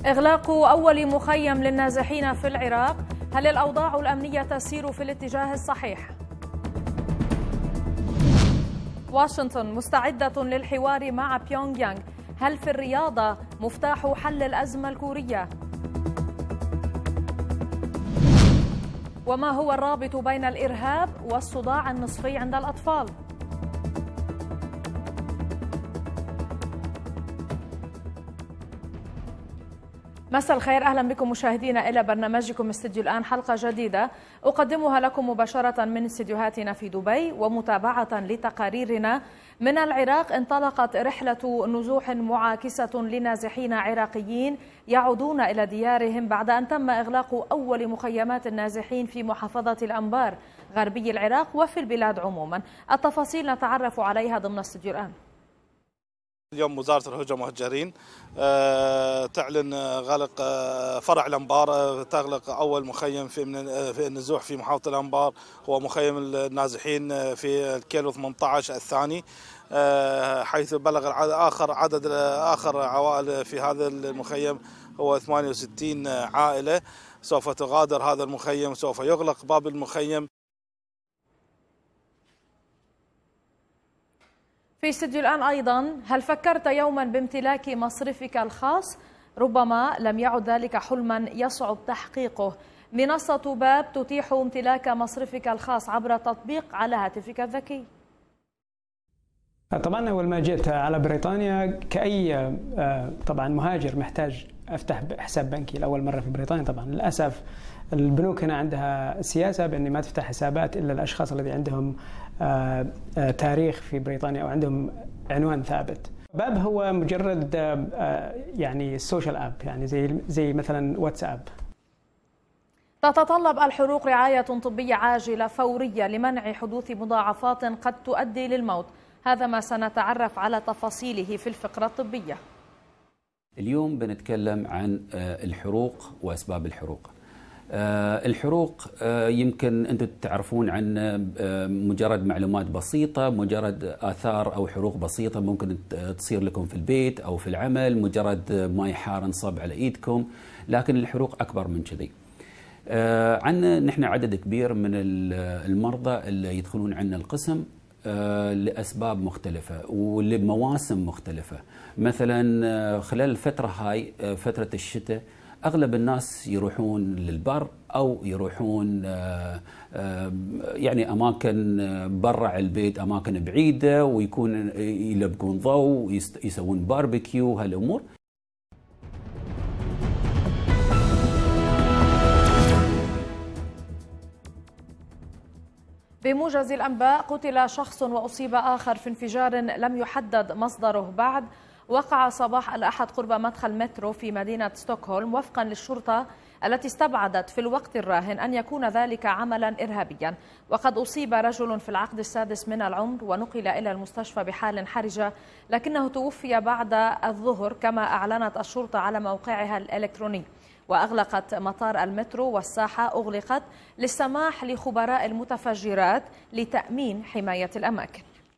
إغلاق أول مخيم للنازحين في العراق، هل الأوضاع الأمنية تسير في الاتجاه الصحيح؟ واشنطن مستعدة للحوار مع بيونغ يانغ، هل في الرياضة مفتاح حل الأزمة الكورية؟ وما هو الرابط بين الإرهاب والصداع النصفي عند الأطفال؟ مساء الخير، أهلا بكم مشاهدينا إلى برنامجكم استديو الآن، حلقة جديدة أقدمها لكم مباشرة من استديوهاتنا في دبي. ومتابعة لتقاريرنا من العراق، انطلقت رحلة نزوح معاكسة لنازحين عراقيين يعودون إلى ديارهم بعد أن تم إغلاق أول مخيمات النازحين في محافظة الأنبار غربي العراق وفي البلاد عموما. التفاصيل نتعرف عليها ضمن استديو الآن. اليوم وزارة الهجرة والمهجرين تعلن غلق فرع الأنبار، تغلق أول مخيم في النزوح في محافظة الأنبار، هو مخيم النازحين في الكيلو 18 الثاني، حيث بلغ عدد آخر عوائل في هذا المخيم هو 68 عائلة. سوف تغادر هذا المخيم، سوف يغلق باب المخيم. في استديو الآن أيضا، هل فكرت يوما بامتلاك مصرفك الخاص؟ ربما لم يعد ذلك حلما يصعب تحقيقه. منصة باب تتيح امتلاك مصرفك الخاص عبر تطبيق على هاتفك الذكي. طبعا أول ما جيت على بريطانيا كأي طبعا مهاجر محتاج أفتح حساب بنكي لأول مرة في بريطانيا. طبعا للأسف البنوك هنا عندها سياسة بأن ما تفتح حسابات إلا الأشخاص الذي عندهم تاريخ في بريطانيا أو عندهم عنوان ثابت. باب هو مجرد يعني سوشيال اب، يعني زي مثلا واتساب. تتطلب الحروق رعاية طبية عاجلة فورية لمنع حدوث مضاعفات قد تؤدي للموت. هذا ما سنتعرف على تفاصيله في الفقرة الطبية. اليوم بنتكلم عن الحروق وأسباب الحروق. الحروق يمكن أنتم تعرفون عن مجرد معلومات بسيطة، مجرد آثار أو حروق بسيطة ممكن تصير لكم في البيت أو في العمل، مجرد ماء حار انصب على إيدكم، لكن الحروق أكبر من كذي. عندنا نحن عدد كبير من المرضى اللي يدخلون عندنا القسم لأسباب مختلفة ولمواسم مختلفة. مثلا خلال الفترة هاي، فترة الشتاء، أغلب الناس يروحون للبر أو يروحون يعني أماكن برا البيت، أماكن بعيدة، ويكون يلبقون ضوء، يسوون باربيكيو، هالأمور. بموجز الأنباء، قتل شخص وأصيب آخر في انفجار لم يحدد مصدره بعد، وقع صباح الأحد قرب مدخل مترو في مدينة ستوكهولم، وفقا للشرطة التي استبعدت في الوقت الراهن أن يكون ذلك عملا إرهابيا. وقد أصيب رجل في العقد السادس من العمر ونقل إلى المستشفى بحال حرجة، لكنه توفي بعد الظهر كما أعلنت الشرطة على موقعها الإلكتروني. وأغلقت مطار المترو، والساحة أغلقت للسماح لخبراء المتفجرات لتأمين حماية الأماكن.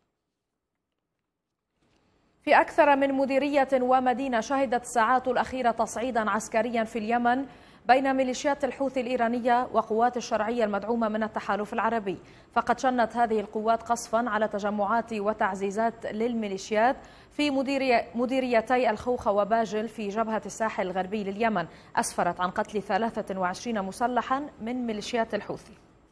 في أكثر من مديرية ومدينة شهدت الساعات الأخيرة تصعيدا عسكريا في اليمن بين ميليشيات الحوثي الإيرانية وقوات الشرعية المدعومة من التحالف العربي. فقد شنت هذه القوات قصفا على تجمعات وتعزيزات للميليشيات في مديريتي الخوخة وباجل في جبهة الساحل الغربي لليمن، أسفرت عن قتل 23 مسلحا من ميليشيات الحوثي.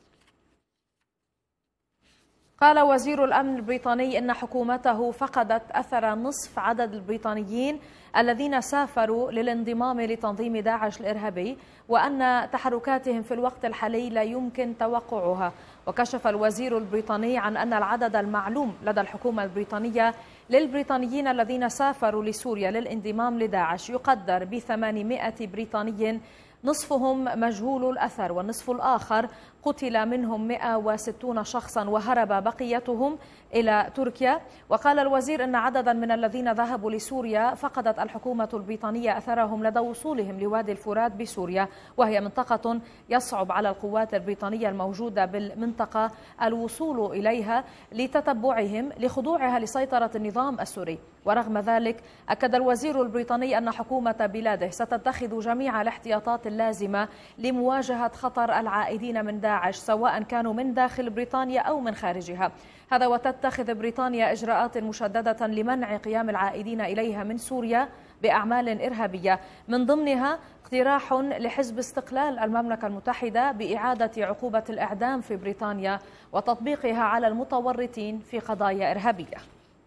قال وزير الأمن البريطاني إن حكومته فقدت أثر نصف عدد البريطانيين الذين سافروا للانضمام لتنظيم داعش الإرهابي، وأن تحركاتهم في الوقت الحالي لا يمكن توقعها. وكشف الوزير البريطاني عن أن العدد المعلوم لدى الحكومة البريطانية للبريطانيين الذين سافروا لسوريا للانضمام لداعش يقدر ب800 بريطاني، نصفهم مجهول الأثر والنصف الآخر قتل منهم 160 شخصا وهرب بقيتهم إلى تركيا. وقال الوزير أن عددا من الذين ذهبوا لسوريا فقدت الحكومة البريطانية أثرهم لدى وصولهم لوادي الفرات بسوريا، وهي منطقة يصعب على القوات البريطانية الموجودة بالمنطقة الوصول إليها لتتبعهم لخضوعها لسيطرة النظام السوري. ورغم ذلك أكد الوزير البريطاني أن حكومة بلاده ستتخذ جميع الاحتياطات اللازمة لمواجهة خطر العائدين من داعش سواء كانوا من داخل بريطانيا أو من خارجها. هذا وتتخذ بريطانيا إجراءات مشددة لمنع قيام العائدين إليها من سوريا بأعمال إرهابية، من ضمنها اقتراح لحزب استقلال المملكة المتحدة بإعادة عقوبة الإعدام في بريطانيا وتطبيقها على المتورطين في قضايا إرهابية.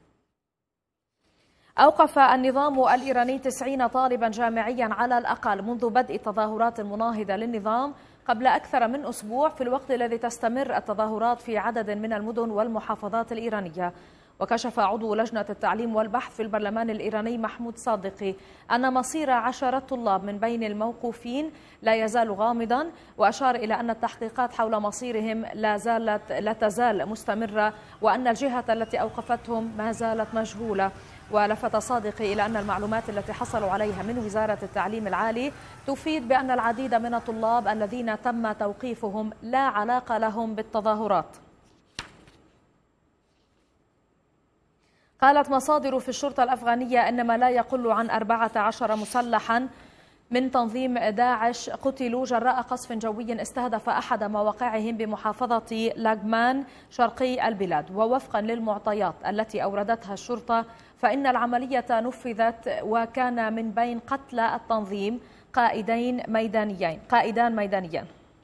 أوقف النظام الإيراني 90 طالبا جامعيا على الأقل منذ بدء تظاهرات مناهضة للنظام قبل أكثر من أسبوع، في الوقت الذي تستمر التظاهرات في عدد من المدن والمحافظات الإيرانية. وكشف عضو لجنة التعليم والبحث في البرلمان الإيراني محمود صادقي أن مصير عشرات طلاب من بين الموقوفين لا يزال غامضا، وأشار إلى أن التحقيقات حول مصيرهم لا تزال مستمرة، وأن الجهة التي أوقفتهم ما زالت مجهولة. ولفت صادقي إلى أن المعلومات التي حصلوا عليها من وزارة التعليم العالي تفيد بأن العديد من الطلاب الذين تم توقيفهم لا علاقة لهم بالتظاهرات. قالت مصادر في الشرطة الأفغانية أن ما لا يقل عن 14 مسلحا من تنظيم داعش قتلوا جراء قصف جوي استهدف أحد مواقعهم بمحافظة لاغمان شرقي البلاد. ووفقا للمعطيات التي أوردتها الشرطة فإن العملية نفذت وكان من بين قتلى التنظيم قائدان ميدانيين.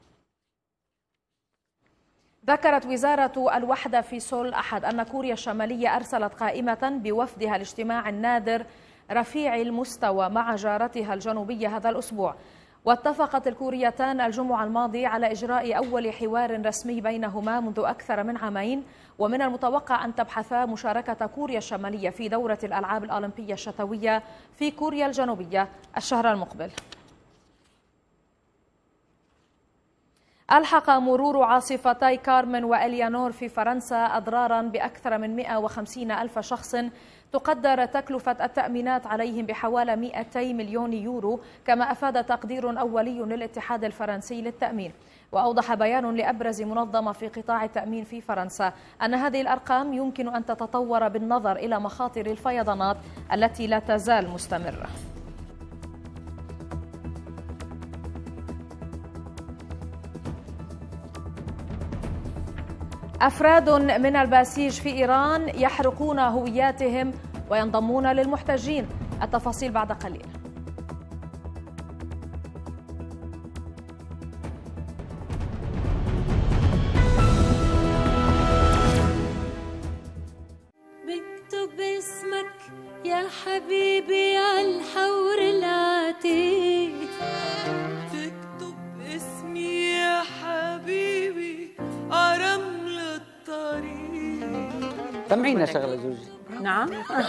ذكرت وزارة الوحدة في سول أحد أن كوريا الشمالية أرسلت قائمة بوفدها لاجتماع نادر رفيع المستوى مع جارتها الجنوبية هذا الأسبوع. واتفقت الكوريتان الجمعة الماضي على إجراء أول حوار رسمي بينهما منذ أكثر من عامين، ومن المتوقع أن تبحثا مشاركة كوريا الشمالية في دورة الألعاب الأولمبية الشتوية في كوريا الجنوبية الشهر المقبل. ألحق مرور عاصفتي كارمن وإليانور في فرنسا أضرارا بأكثر من 150 ألف شخص تقدر تكلفة التأمينات عليهم بحوالي 200 مليون يورو، كما أفاد تقدير أولي للاتحاد الفرنسي للتأمين. وأوضح بيان لأبرز منظمة في قطاع التأمين في فرنسا أن هذه الأرقام يمكن أن تتطور بالنظر إلى مخاطر الفيضانات التي لا تزال مستمرة. أفراد من الباسيج في إيران يحرقون هوياتهم وينضمون للمحتجين. التفاصيل بعد قليل. بكتب اسمك يا حبيبي على الحور العتيق، تكتب اسمي يا حبيبي على رمل الطريق. سمعينا شغله زوجي. نعم.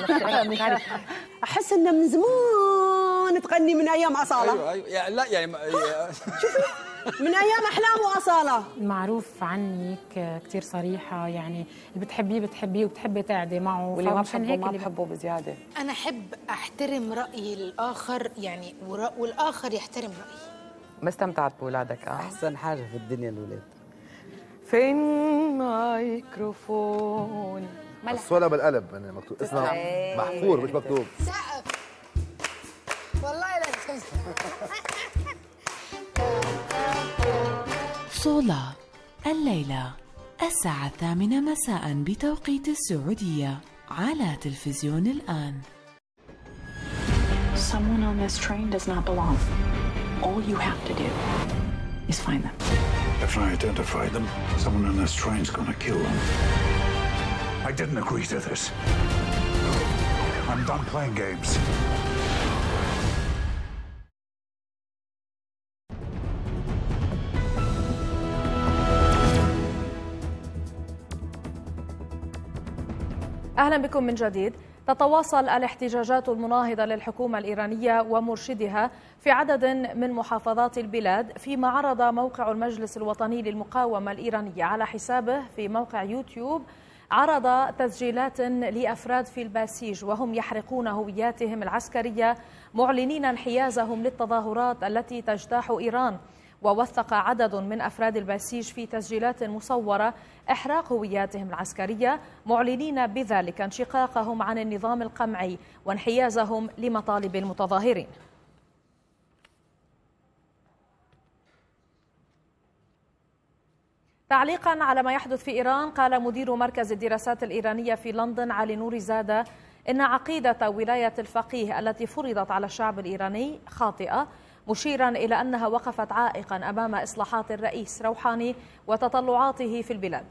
احس انه من زمان تغني من ايام اصاله. ايوه لا يعني شوفي من ايام احلام واصاله. معروف عنك كثير صريحه، يعني اللي بتحبيه وبتحبي تقعدي معه، واللي ما بحبه ما بحبه بزياده. انا احب احترم راي الاخر يعني والاخر يحترم رايي. ما استمتعت بولادك؟ احسن حاجه في الدنيا الولاد. فين مايكروفون؟ الصوره بالقلب يعني مكتوب اسمها محفور مش مكتوب. سقف والله لا صولا الليلة الساعة 8 مساء بتوقيت السعودية على تلفزيون الآن. Someone on this train does not belong. All you have to do is find them. If I identify them, someone on this train's gonna kill them. I didn't agree to this. I'm done playing games. أهلا بكم من جديد. تتواصل الاحتجاجات المناهضة للحكومة الإيرانية ومرشدها في عدد من محافظات البلاد، فيما عرض موقع المجلس الوطني للمقاومة الإيرانية على حسابه في موقع يوتيوب عرض تسجيلات لأفراد في الباسيج وهم يحرقون هوياتهم العسكرية معلنين انحيازهم للتظاهرات التي تجتاح إيران. ووثق عدد من أفراد الباسيج في تسجيلات مصورة إحراق هوياتهم العسكرية معلنين بذلك انشقاقهم عن النظام القمعي وانحيازهم لمطالب المتظاهرين. تعليقا على ما يحدث في إيران، قال مدير مركز الدراسات الإيرانية في لندن علي نور زادة إن عقيدة ولاية الفقيه التي فرضت على الشعب الإيراني خاطئة، مشيرا إلى أنها وقفت عائقا أمام إصلاحات الرئيس روحاني وتطلعاته في البلاد.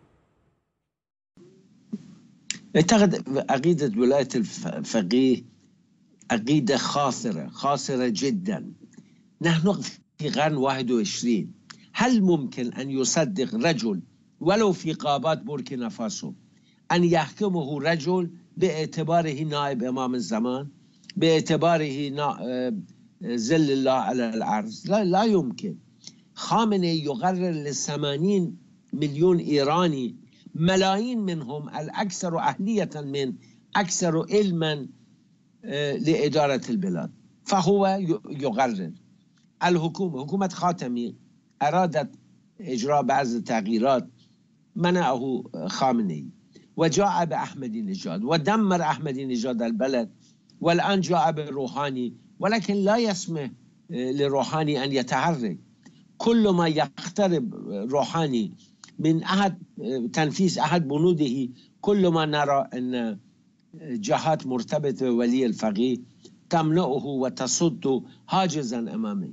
أعتقد عقيدة ولاية الفقيه عقيدة خاسرة جدا. نحن في القرن 21، هل ممكن أن يصدق رجل ولو في قابات بوركينا فاسو أن يحكمه رجل باعتباره نائب إمام الزمان، باعتباره زل الله على العرض؟ لا يمكن. خامنئي يقرر ل80 مليون إيراني، ملايين منهم الأكثر أهلية من أكثر علما لإدارة البلاد، فهو يقرر. حكومة خاتمي أرادت إجراء بعض التغييرات، منعه خامنئي وجاء بأحمدي نژاد ودمر أحمدي نژاد البلد، والآن جاء بروحاني، ولكن لا يسمح لروحاني أن يتحرك. كل ما يقترب روحاني من تنفيذ أحد بنوده، كل ما نرى أن جهات مرتبطة بولي الفقيه تمنعه وتصد حاجزا أمامه،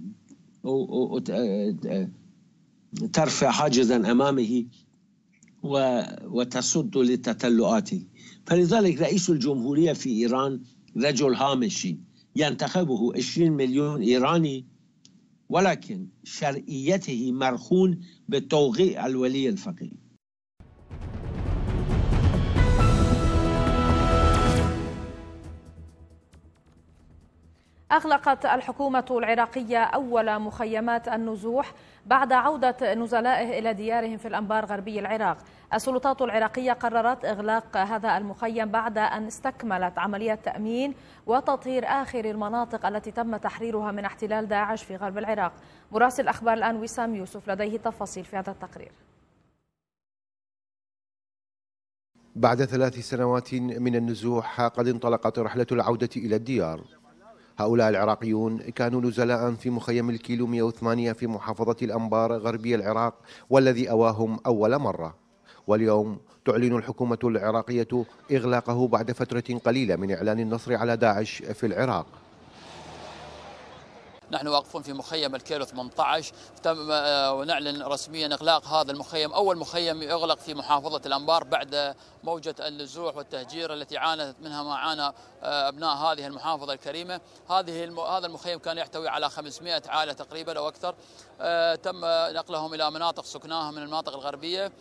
ترفع حاجزا أمامه وتصد لتطلعاته. فلذلك رئيس الجمهورية في إيران رجل هامشي ينتخبه 20 مليون إيراني، ولكن شرعيته مرهون بتوقيع الولي الفقيه. أغلقت الحكومة العراقية أول مخيمات النزوح بعد عودة نزلائه إلى ديارهم في الأنبار غربي العراق. السلطات العراقية قررت إغلاق هذا المخيم بعد أن استكملت عملية تأمين وتطهير آخر المناطق التي تم تحريرها من احتلال داعش في غرب العراق. مراسل أخبار الآن وسام يوسف لديه تفاصيل في هذا التقرير. بعد 3 سنوات من النزوح قد انطلقت رحلة العودة إلى الديار. هؤلاء العراقيون كانوا نزلاء في مخيم الكيلو 108 في محافظة الأنبار غربي العراق، والذي أواهم أول مرة. واليوم تعلن الحكومة العراقية إغلاقه بعد فترة قليلة من إعلان النصر على داعش في العراق. نحن واقفون في مخيم الكيلو 18، ونعلن رسميا إغلاق هذا المخيم، أول مخيم يغلق في محافظة الأنبار بعد موجة النزوح والتهجير التي عانت منها ما عانى أبناء هذه المحافظة الكريمة. هذا المخيم كان يحتوي على 500 عائلة تقريبا أو أكثر، تم نقلهم إلى مناطق سكناها من المناطق الغربية.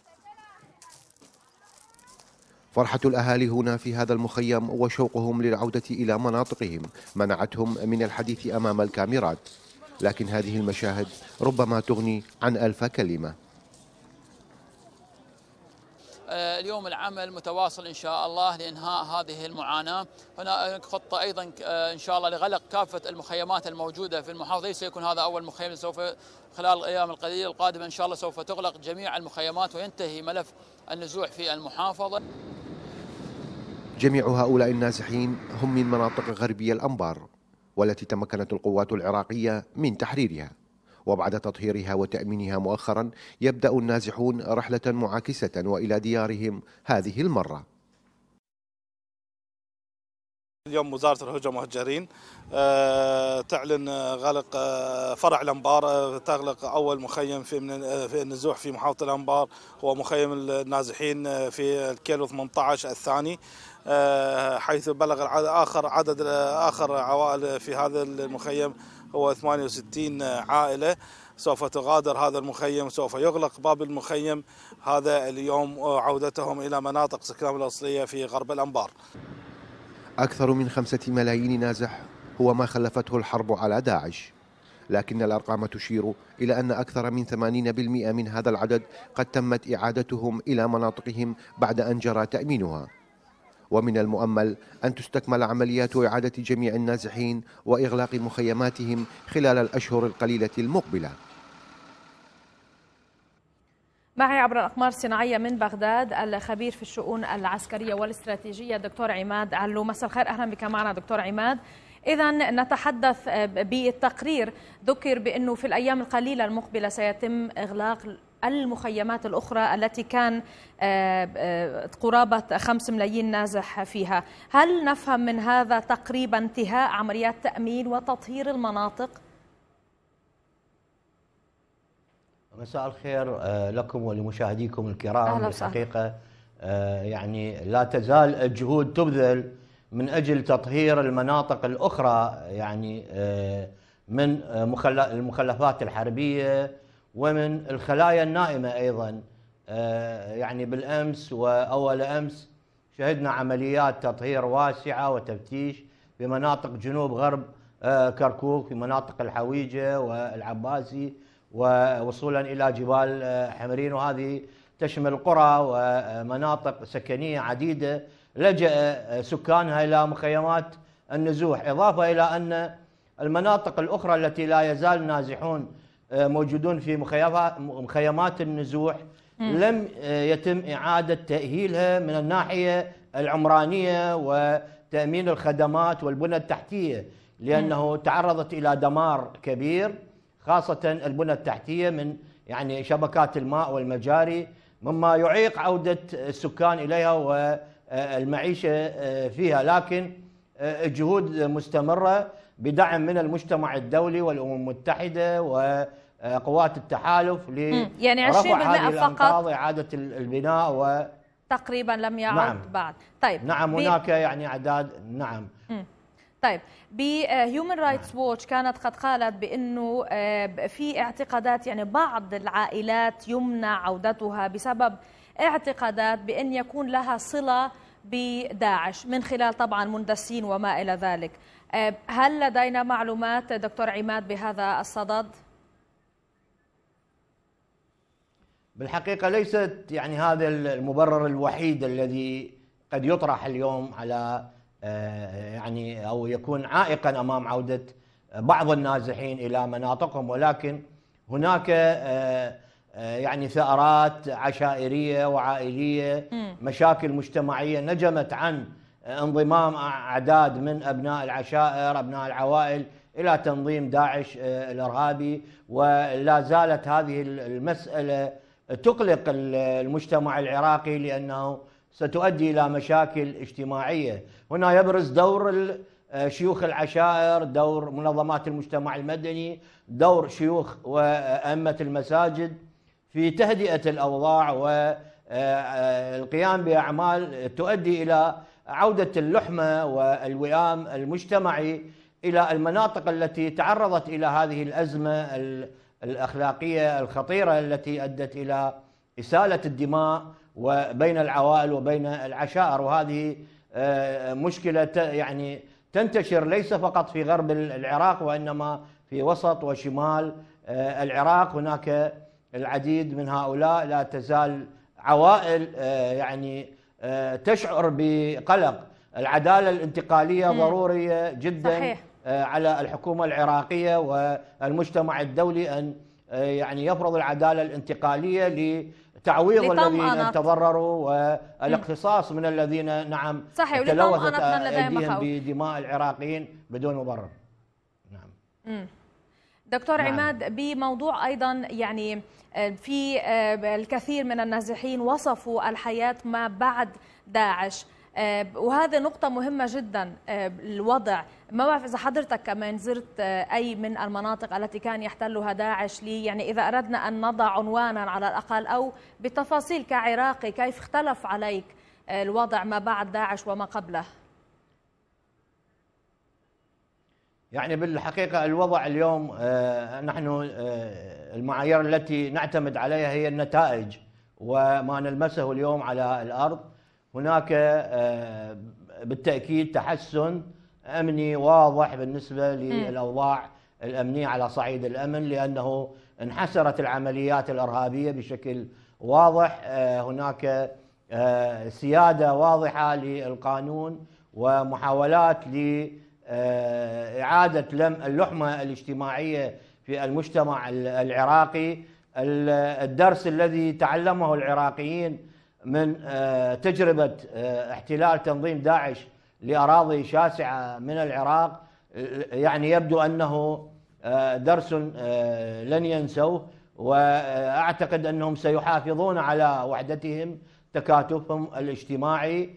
فرحة الأهالي هنا في هذا المخيم وشوقهم للعودة إلى مناطقهم منعتهم من الحديث أمام الكاميرات، لكن هذه المشاهد ربما تغني عن 1000 كلمة. اليوم العمل متواصل إن شاء الله لإنهاء هذه المعاناة. هناك خطة أيضا إن شاء الله لغلق كافة المخيمات الموجودة في المحافظة. سيكون هذا أول مخيم، سوف خلال الأيام القليلة القادمة إن شاء الله سوف تغلق جميع المخيمات وينتهي ملف النزوح في المحافظة. جميع هؤلاء النازحين هم من مناطق غربي الأنبار، والتي تمكنت القوات العراقية من تحريرها، وبعد تطهيرها وتأمينها مؤخرا يبدأ النازحون رحلة معاكسة وإلى ديارهم هذه المرة. اليوم وزارة الهجرة والمهجرين تعلن غلق فرع الأنبار، تغلق أول مخيم في النزوح في محافظة الأنبار، هو مخيم النازحين في الكيلو 18 الثاني، حيث بلغ عدد آخر عوائل في هذا المخيم هو 68 عائلة. سوف تغادر هذا المخيم، سوف يغلق باب المخيم هذا اليوم، عودتهم إلى مناطق سكنهم الأصلية في غرب الأنبار. أكثر من 5 ملايين نازح هو ما خلفته الحرب على داعش، لكن الأرقام تشير إلى أن أكثر من 80% من هذا العدد قد تمت إعادتهم إلى مناطقهم بعد أن جرى تأمينها. ومن المؤمل أن تستكمل عمليات إعادة جميع النازحين وإغلاق مخيماتهم خلال الأشهر القليلة المقبلة. معي عبر الأقمار الصناعية من بغداد الخبير في الشؤون العسكرية والاستراتيجية دكتور عماد علو. مساء الخير، أهلا بك معنا دكتور عماد. إذا نتحدث بالتقرير ذكر بأنه في الأيام القليلة المقبلة سيتم إغلاق المخيمات الأخرى التي كان قرابة 5 ملايين نازح فيها. هل نفهم من هذا تقريبا انتهاء عمليات تأمين وتطهير المناطق؟ مساء الخير لكم ولمشاهديكم الكرام. الحقيقة يعني لا تزال الجهود تبذل من أجل تطهير المناطق الأخرى يعني من المخلفات الحربية ومن الخلايا النائمة أيضا. يعني بالأمس وأول أمس شهدنا عمليات تطهير واسعة وتفتيش في مناطق جنوب غرب كركوك، في مناطق الحويجة والعباسي ووصولا إلى جبال حمرين، وهذه تشمل قرى ومناطق سكنية عديدة لجأ سكانها إلى مخيمات النزوح، إضافة إلى أن المناطق الأخرى التي لا يزال النازحون موجودون في مخيمات النزوح لم يتم إعادة تأهيلها من الناحية العمرانية وتأمين الخدمات والبنى التحتية، لأنه تعرضت إلى دمار كبير، خاصة البنى التحتية من يعني شبكات الماء والمجاري، مما يعيق عودة السكان إليها والمعيشة فيها. لكن الجهود مستمرة بدعم من المجتمع الدولي والأمم المتحدة وقوات التحالف يعني لرفع هذه الأنقاض وإعادة البناء تقريبا لم يعد. نعم. بعد. طيب. نعم هناك يعني أعداد. نعم. طيب، بهيومن رايتس ووتش كانت قد قالت بأنه في اعتقادات، يعني بعض العائلات يمنع عودتها بسبب اعتقادات بأن يكون لها صلة بداعش من خلال طبعا مندسين وما إلى ذلك. هل لدينا معلومات دكتور عماد بهذا الصدد؟ بالحقيقة ليست يعني هذا المبرر الوحيد الذي قد يطرح اليوم على يعني أو يكون عائقا أمام عودة بعض النازحين إلى مناطقهم، ولكن هناك يعني ثأرات عشائرية وعائلية، مشاكل مجتمعية نجمت عن انضمام أعداد من أبناء العشائر أبناء العوائل إلى تنظيم داعش الإرهابي، ولا زالت هذه المسألة تقلق المجتمع العراقي لأنه ستؤدي إلى مشاكل اجتماعية. هنا يبرز دور شيوخ العشائر، دور منظمات المجتمع المدني، دور شيوخ وأئمة المساجد في تهدئة الأوضاع والقيام بأعمال تؤدي إلى عودة اللحمة والوئام المجتمعي إلى المناطق التي تعرضت إلى هذه الأزمة الأخلاقية الخطيرة التي أدت إلى إسالة الدماء وبين العوائل وبين العشائر. وهذه مشكلة يعني تنتشر ليس فقط في غرب العراق وإنما في وسط وشمال العراق. هناك العديد من هؤلاء لا تزال عوائل يعني تشعر بقلق. العدالة الانتقالية ضرورية جدا. صحيح. على الحكومة العراقية والمجتمع الدولي أن يعني يفرض العدالة الانتقالية لتعويض الذين تضرروا والاقتصاص من الذين نعم تلوثت أيديهم بدماء العراقيين بدون مبرر. نعم. دكتور عماد، بموضوع أيضا يعني في الكثير من النازحين وصفوا الحياة ما بعد داعش، وهذه نقطة مهمة جدا. الوضع ما بعرف إذا حضرتك كمان زرت أي من المناطق التي كان يحتلها داعش، يعني إذا أردنا أن نضع عنوانا على الأقل أو بتفاصيل كعراقي، كيف اختلف عليك الوضع ما بعد داعش وما قبله؟ يعني بالحقيقة الوضع اليوم نحن المعايير التي نعتمد عليها هي النتائج وما نلمسه اليوم على الأرض. هناك بالتأكيد تحسن أمني واضح بالنسبة للأوضاع الأمنية على صعيد الأمن، لأنه انحسرت العمليات الإرهابية بشكل واضح. هناك سيادة واضحة للقانون ومحاولات لإعادة اللحمة الاجتماعية في المجتمع العراقي. الدرس الذي تعلمه العراقيين من تجربة احتلال تنظيم داعش لأراضي شاسعة من العراق يعني يبدو أنه درس لن ينسوه، وأعتقد أنهم سيحافظون على وحدتهم، تكاتفهم الاجتماعي.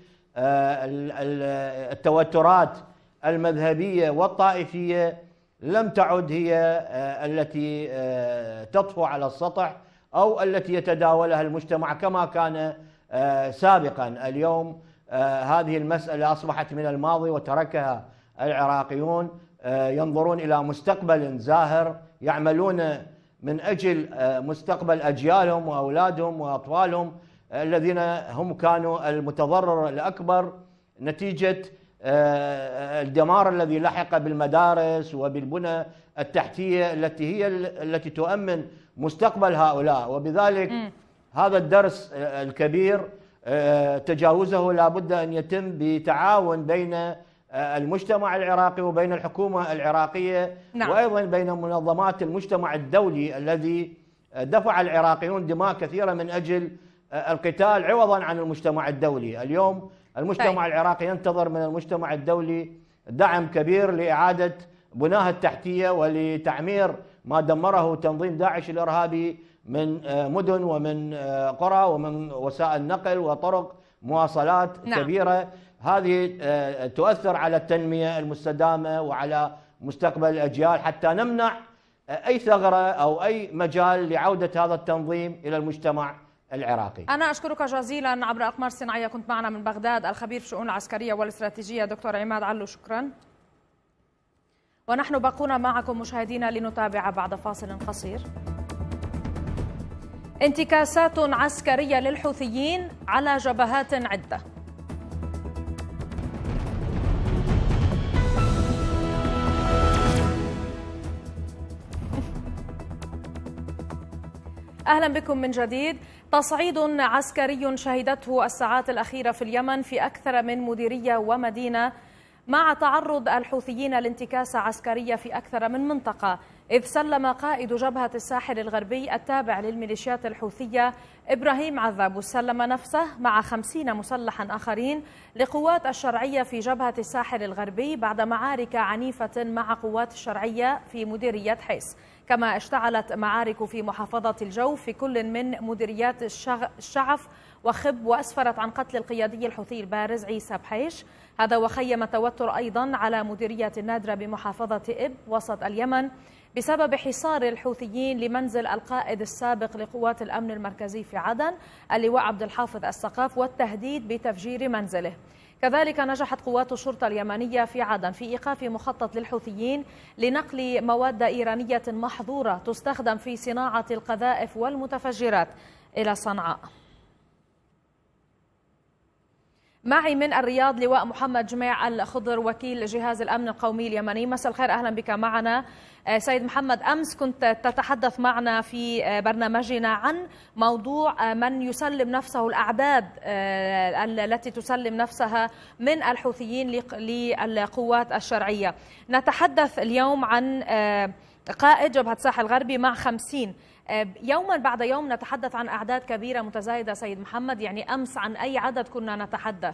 التوترات المذهبية والطائفية لم تعد هي التي تطفو على السطح أو التي يتداولها المجتمع كما كان سابقا. اليوم هذه المسألة أصبحت من الماضي وتركها العراقيون، ينظرون إلى مستقبل زاهر، يعملون من أجل مستقبل أجيالهم وأولادهم وأطفالهم الذين هم كانوا المتضرر الأكبر نتيجة الدمار الذي لحق بالمدارس وبالبنى التحتية التي هي التي تؤمن مستقبل هؤلاء. وبذلك هذا الدرس الكبير تجاوزه لابد أن يتم بتعاون بين المجتمع العراقي وبين الحكومة العراقية، وأيضا بين منظمات المجتمع الدولي الذي دفع العراقيون دماء كثيرة من أجل القتال عوضا عن المجتمع الدولي. اليوم المجتمع العراقي ينتظر من المجتمع الدولي دعم كبير لإعادة بناها التحتية ولتعمير ما دمره تنظيم داعش الإرهابي من مدن ومن قرى ومن وسائل نقل وطرق مواصلات كبيرة. هذه تؤثر على التنمية المستدامة وعلى مستقبل الأجيال حتى نمنع أي ثغرة أو أي مجال لعودة هذا التنظيم إلى المجتمع العراقي. أنا أشكرك جزيلا عبر الأقمار الصناعية، كنت معنا من بغداد الخبير في الشؤون العسكرية والاستراتيجية دكتور عماد علو، شكرا. ونحن باقون معكم مشاهدينا لنتابع بعد فاصل قصير. انتكاسات عسكرية للحوثيين على جبهات عدة. أهلا بكم من جديد. تصعيد عسكري شهدته الساعات الأخيرة في اليمن في أكثر من مديرية ومدينة مع تعرض الحوثيين لانتكاسة عسكرية في أكثر من منطقة، إذ سلم قائد جبهة الساحل الغربي التابع للميليشيات الحوثية إبراهيم عذاب سلم نفسه مع 50 مسلحا آخرين لقوات الشرعية في جبهة الساحل الغربي بعد معارك عنيفة مع قوات الشرعية في مديرية حيس. كما اشتعلت معارك في محافظة الجوف في كل من مديريات الشعف وخب، وأسفرت عن قتل القيادي الحوثي البارز عيسى بحيش. هذا وخيم توتر أيضا على مديرية النادرة بمحافظة إب وسط اليمن بسبب حصار الحوثيين لمنزل القائد السابق لقوات الأمن المركزي في عدن اللواء عبد الحافظ السقاف والتهديد بتفجير منزله. كذلك نجحت قوات الشرطة اليمنية في عدن في إيقاف مخطط للحوثيين لنقل مواد إيرانية محظورة تستخدم في صناعة القذائف والمتفجرات إلى صنعاء. معي من الرياض لواء محمد جميع الخضر وكيل جهاز الأمن القومي اليمني. مساء الخير، أهلا بك معنا. سيد محمد، أمس كنت تتحدث معنا في برنامجنا عن موضوع من يسلم نفسه، الأعداد التي تسلم نفسها من الحوثيين للقوات الشرعية. نتحدث اليوم عن قائد جبهة الساحل الغربي مع 50. يوما بعد يوم نتحدث عن أعداد كبيرة متزايدة. سيد محمد، يعني أمس عن أي عدد كنا نتحدث؟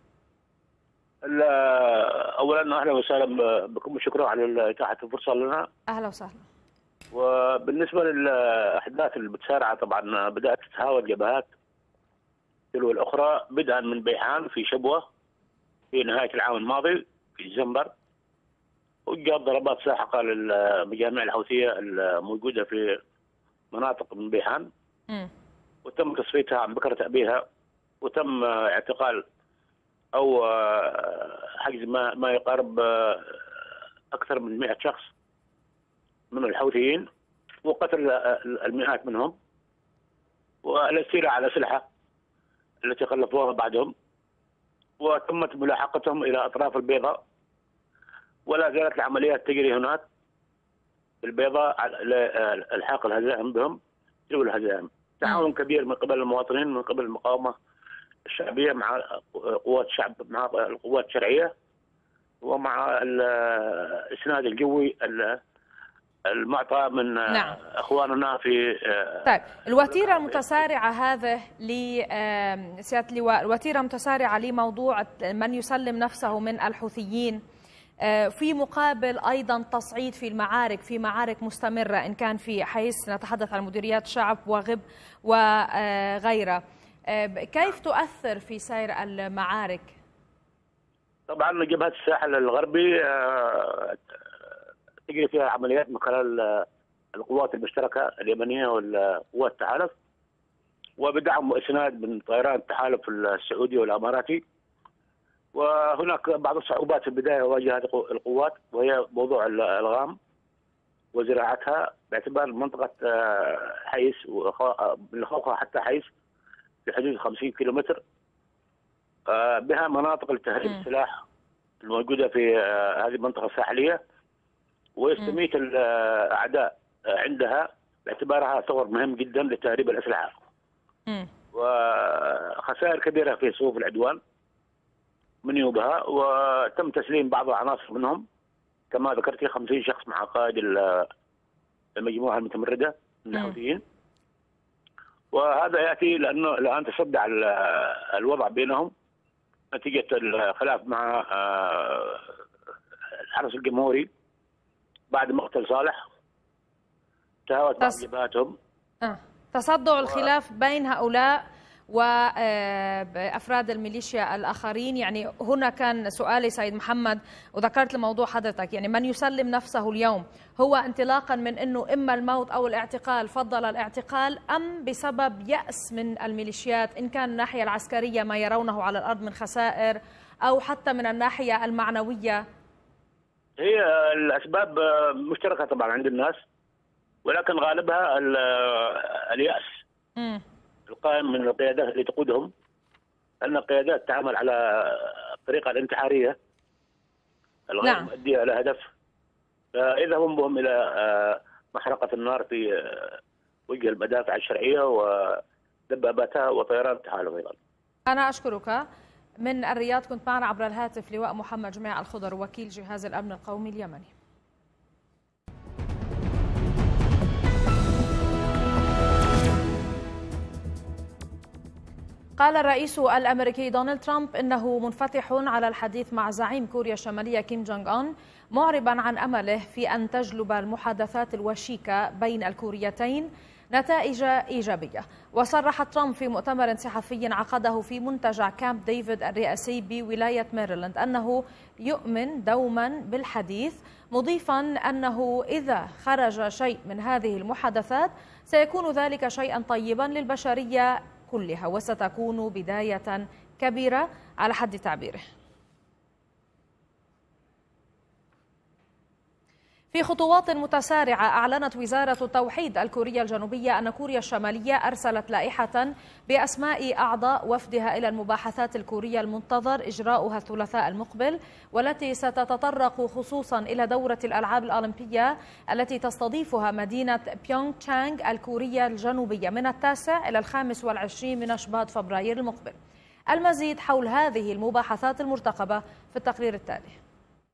اولا اهلا وسهلا بكم وشكرا على اتاحه الفرصه لنا. اهلا وسهلا. وبالنسبه للاحداث المتسارعه، طبعا بدات تتهاوى الجبهات تلو الاخرى، بدءا من بيحان في شبوه في نهايه العام الماضي في ديسمبر، وجاءت ضربات ساحقه للمجاميع الحوثيه الموجوده في مناطق من بيحان، وتم تصفيتها عن بكره تأبيها، وتم اعتقال أو حجز ما يقارب أكثر من 100 شخص من الحوثيين، وقتل المئات منهم، والاستيلاء على الأسلحة التي خلفوها بعدهم وتمت ملاحقتهم إلى أطراف البيضاء، ولا زالت العمليات تجري هناك في البيضاء لإلحاق الهزائم بهم تلو الهزائم. تعاون كبير من قبل المواطنين، من قبل المقاومة الشعبية مع قوات الشعب، مع القوات الشرعية، ومع الإسناد القوي المعطى من اخواننا في طيب الوتيره المتسارعه هذه لسياده اللواء، الوتيره المتسارعه لموضوع من يسلم نفسه من الحوثيين، في مقابل ايضا تصعيد في المعارك، في معارك مستمره ان كان في حيث نتحدث عن مديريات شعب وغب وغيرها، كيف تؤثر في سير المعارك؟ طبعا جبهه الساحل الغربي تجري فيها عمليات من خلال القوات المشتركه اليمنيه والقوات التحالف، وبدعم واسناد من طيران التحالف السعودي والاماراتي. وهناك بعض الصعوبات في البدايه واجهت القوات، وهي موضوع الالغام وزراعتها، باعتبار منطقه حيس من خوخه حتى حيس في حدود 50 كيلومتر، بها مناطق لتهريب السلاح الموجوده في هذه المنطقه الساحليه، ويستميت الاعداء عندها باعتبارها ثغر مهم جدا لتهريب الاسلحه. وخسائر كبيره في صفوف العدوان من يوبها، وتم تسليم بعض العناصر منهم كما ذكرت 50 شخص مع قائد المجموعه المتمرده من الحوثيين. وهذا ياتي لانه الان تصدع الوضع بينهم نتيجه الخلاف مع الحرس الجمهوري بعد مقتل صالح، تهاوت بعض جبهاتهم. تصدع الخلاف بين هؤلاء وأفراد الميليشيا الآخرين. يعني هنا كان سؤالي سيد محمد، وذكرت لموضوع حضرتك، يعني من يسلم نفسه اليوم هو انطلاقا من أنه إما الموت أو الاعتقال، فضل الاعتقال، أم بسبب يأس من الميليشيات إن كان الناحية العسكرية ما يرونه على الأرض من خسائر، أو حتى من الناحية المعنوية؟ هي الأسباب مشتركة طبعا عند الناس، ولكن غالبها اليأس القائم من القيادات اللي تقودهم، أن القيادات تعمل على الطريقة الانتحارية الغير مؤدية إلى هدف، فيذهبون بهم إلى محرقة النار في وجه المدافع الشرعية ودباباتها وطيران التحالف أيضا. أنا أشكرك. من الرياض كنت معنا عبر الهاتف لواء محمد جميع الخضر، وكيل جهاز الأمن القومي اليمني. قال الرئيس الأمريكي دونالد ترامب إنه منفتح على الحديث مع زعيم كوريا الشمالية كيم جونغ أون، معربا عن أمله في أن تجلب المحادثات الوشيكة بين الكوريتين نتائج إيجابية. وصرح ترامب في مؤتمر صحفي عقده في منتجع كامب ديفيد الرئاسي بولاية ميريلاند أنه يؤمن دوما بالحديث، مضيفا أنه إذا خرج شيء من هذه المحادثات سيكون ذلك شيئا طيبا للبشرية كلها، وستكون بداية كبيرة على حد تعبيره. في خطوات متسارعة، أعلنت وزارة التوحيد الكورية الجنوبية أن كوريا الشمالية أرسلت لائحة بأسماء أعضاء وفدها إلى المباحثات الكورية المنتظر إجراؤها الثلاثاء المقبل، والتي ستتطرق خصوصا إلى دورة الألعاب الأولمبية التي تستضيفها مدينة بيونغ تشانغ الكورية الجنوبية من 9 إلى 25 من شباط فبراير المقبل. المزيد حول هذه المباحثات المرتقبة في التقرير التالي.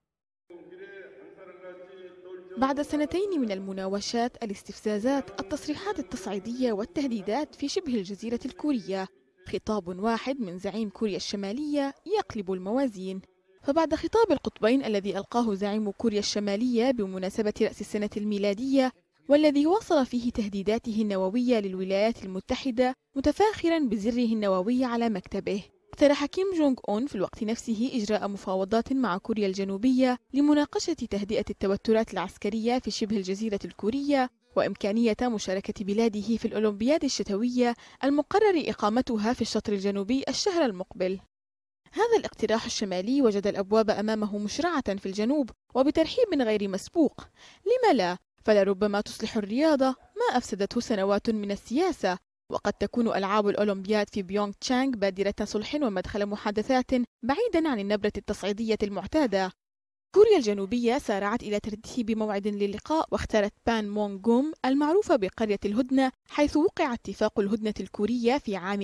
بعد سنتين من المناوشات، الاستفزازات، التصريحات التصعيدية والتهديدات في شبه الجزيرة الكورية، خطاب واحد من زعيم كوريا الشمالية يقلب الموازين. فبعد خطاب القطبين الذي ألقاه زعيم كوريا الشمالية بمناسبة رأس السنة الميلادية، والذي واصل فيه تهديداته النووية للولايات المتحدة متفاخرا بزره النووي على مكتبه، اقترح كيم جونغ أون في الوقت نفسه إجراء مفاوضات مع كوريا الجنوبية لمناقشة تهدئة التوترات العسكرية في شبه الجزيرة الكورية، وإمكانية مشاركة بلاده في الأولمبياد الشتوية المقرر إقامتها في الشطر الجنوبي الشهر المقبل. هذا الاقتراح الشمالي وجد الأبواب أمامه مشرعة في الجنوب وبترحيب غير مسبوق. لما لا؟ فلربما تصلح الرياضة ما أفسدته سنوات من السياسة، وقد تكون ألعاب الأولمبياد في بيونغ تشانغ بادرة صلح ومدخل محادثات بعيدا عن النبرة التصعيدية المعتادة. كوريا الجنوبية سارعت إلى ترتيب موعد للقاء، واختارت بان مونغ جوم المعروفة بقرية الهدنة، حيث وقع اتفاق الهدنة الكورية في عام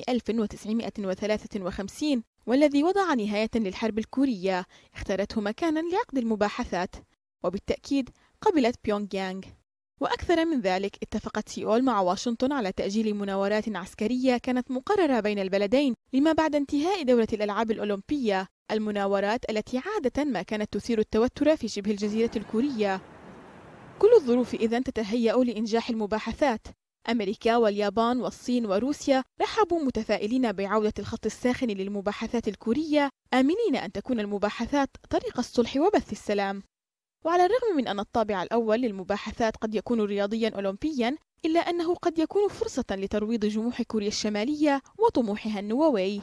1953 والذي وضع نهاية للحرب الكورية. اختارته مكانا لعقد المباحثات، وبالتأكيد قبلت بيونغ يانغ. وأكثر من ذلك، اتفقت سيول مع واشنطن على تأجيل مناورات عسكرية كانت مقررة بين البلدين لما بعد انتهاء دورة الألعاب الأولمبية، المناورات التي عادة ما كانت تثير التوتر في شبه الجزيرة الكورية. كل الظروف إذن تتهيأ لإنجاح المباحثات. أمريكا واليابان والصين وروسيا رحبوا متفائلين بعودة الخط الساخن للمباحثات الكورية، آمنين أن تكون المباحثات طريق الصلح وبث السلام. وعلى الرغم من أن الطابع الأول للمباحثات قد يكون رياضيا أولمبيا، إلا أنه قد يكون فرصة لترويض جموح كوريا الشمالية وطموحها النووي.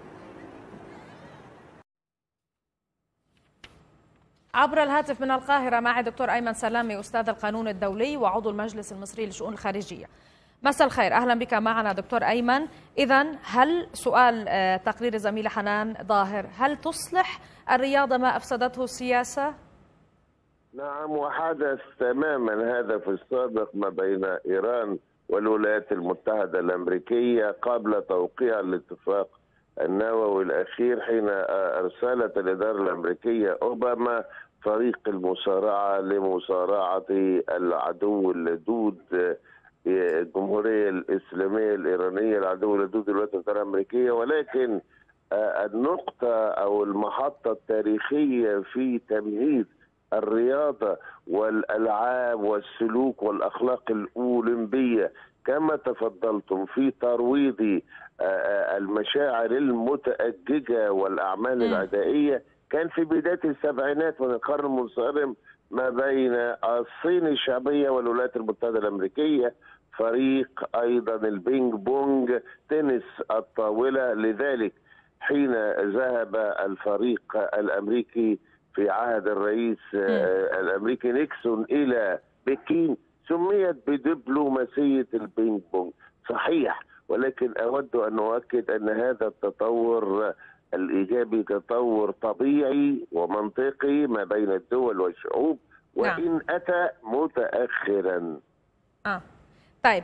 عبر الهاتف من القاهرة معي دكتور أيمن سلامي، أستاذ القانون الدولي وعضو المجلس المصري للشؤون الخارجية. مساء الخير، أهلا بك معنا دكتور أيمن. إذن هل سؤال تقرير الزميلة حنان ظاهر، هل تصلح الرياضة ما أفسدته السياسة؟ نعم، وحدث تماما هذا في السابق ما بين إيران والولايات المتحدة الأمريكية قبل توقيع الاتفاق النووي الأخير، حين أرسلت الإدارة الأمريكية أوباما فريق المصارعة لمصارعة العدو اللدود الجمهورية الإسلامية الإيرانية، العدو اللدود الولايات المتحدة الأمريكية. ولكن النقطة أو المحطة التاريخية في تمهيد الرياضة والألعاب والسلوك والأخلاق الأولمبية كما تفضلتم في ترويض المشاعر المتأججة والأعمال العدائية كان في بداية السبعينات من القرن المنصرم ما بين الصين الشعبية والولايات المتحدة الأمريكية، فريق أيضا البينج بونج تنس الطاولة. لذلك حين ذهب الفريق الأمريكي في عهد الرئيس الأمريكي نيكسون إلى بكين سميت بدبلوماسية البينج بونج، صحيح، ولكن أود أن أؤكد أن هذا التطور الإيجابي تطور طبيعي ومنطقي ما بين الدول والشعوب، وإن أتى متأخرا. طيب،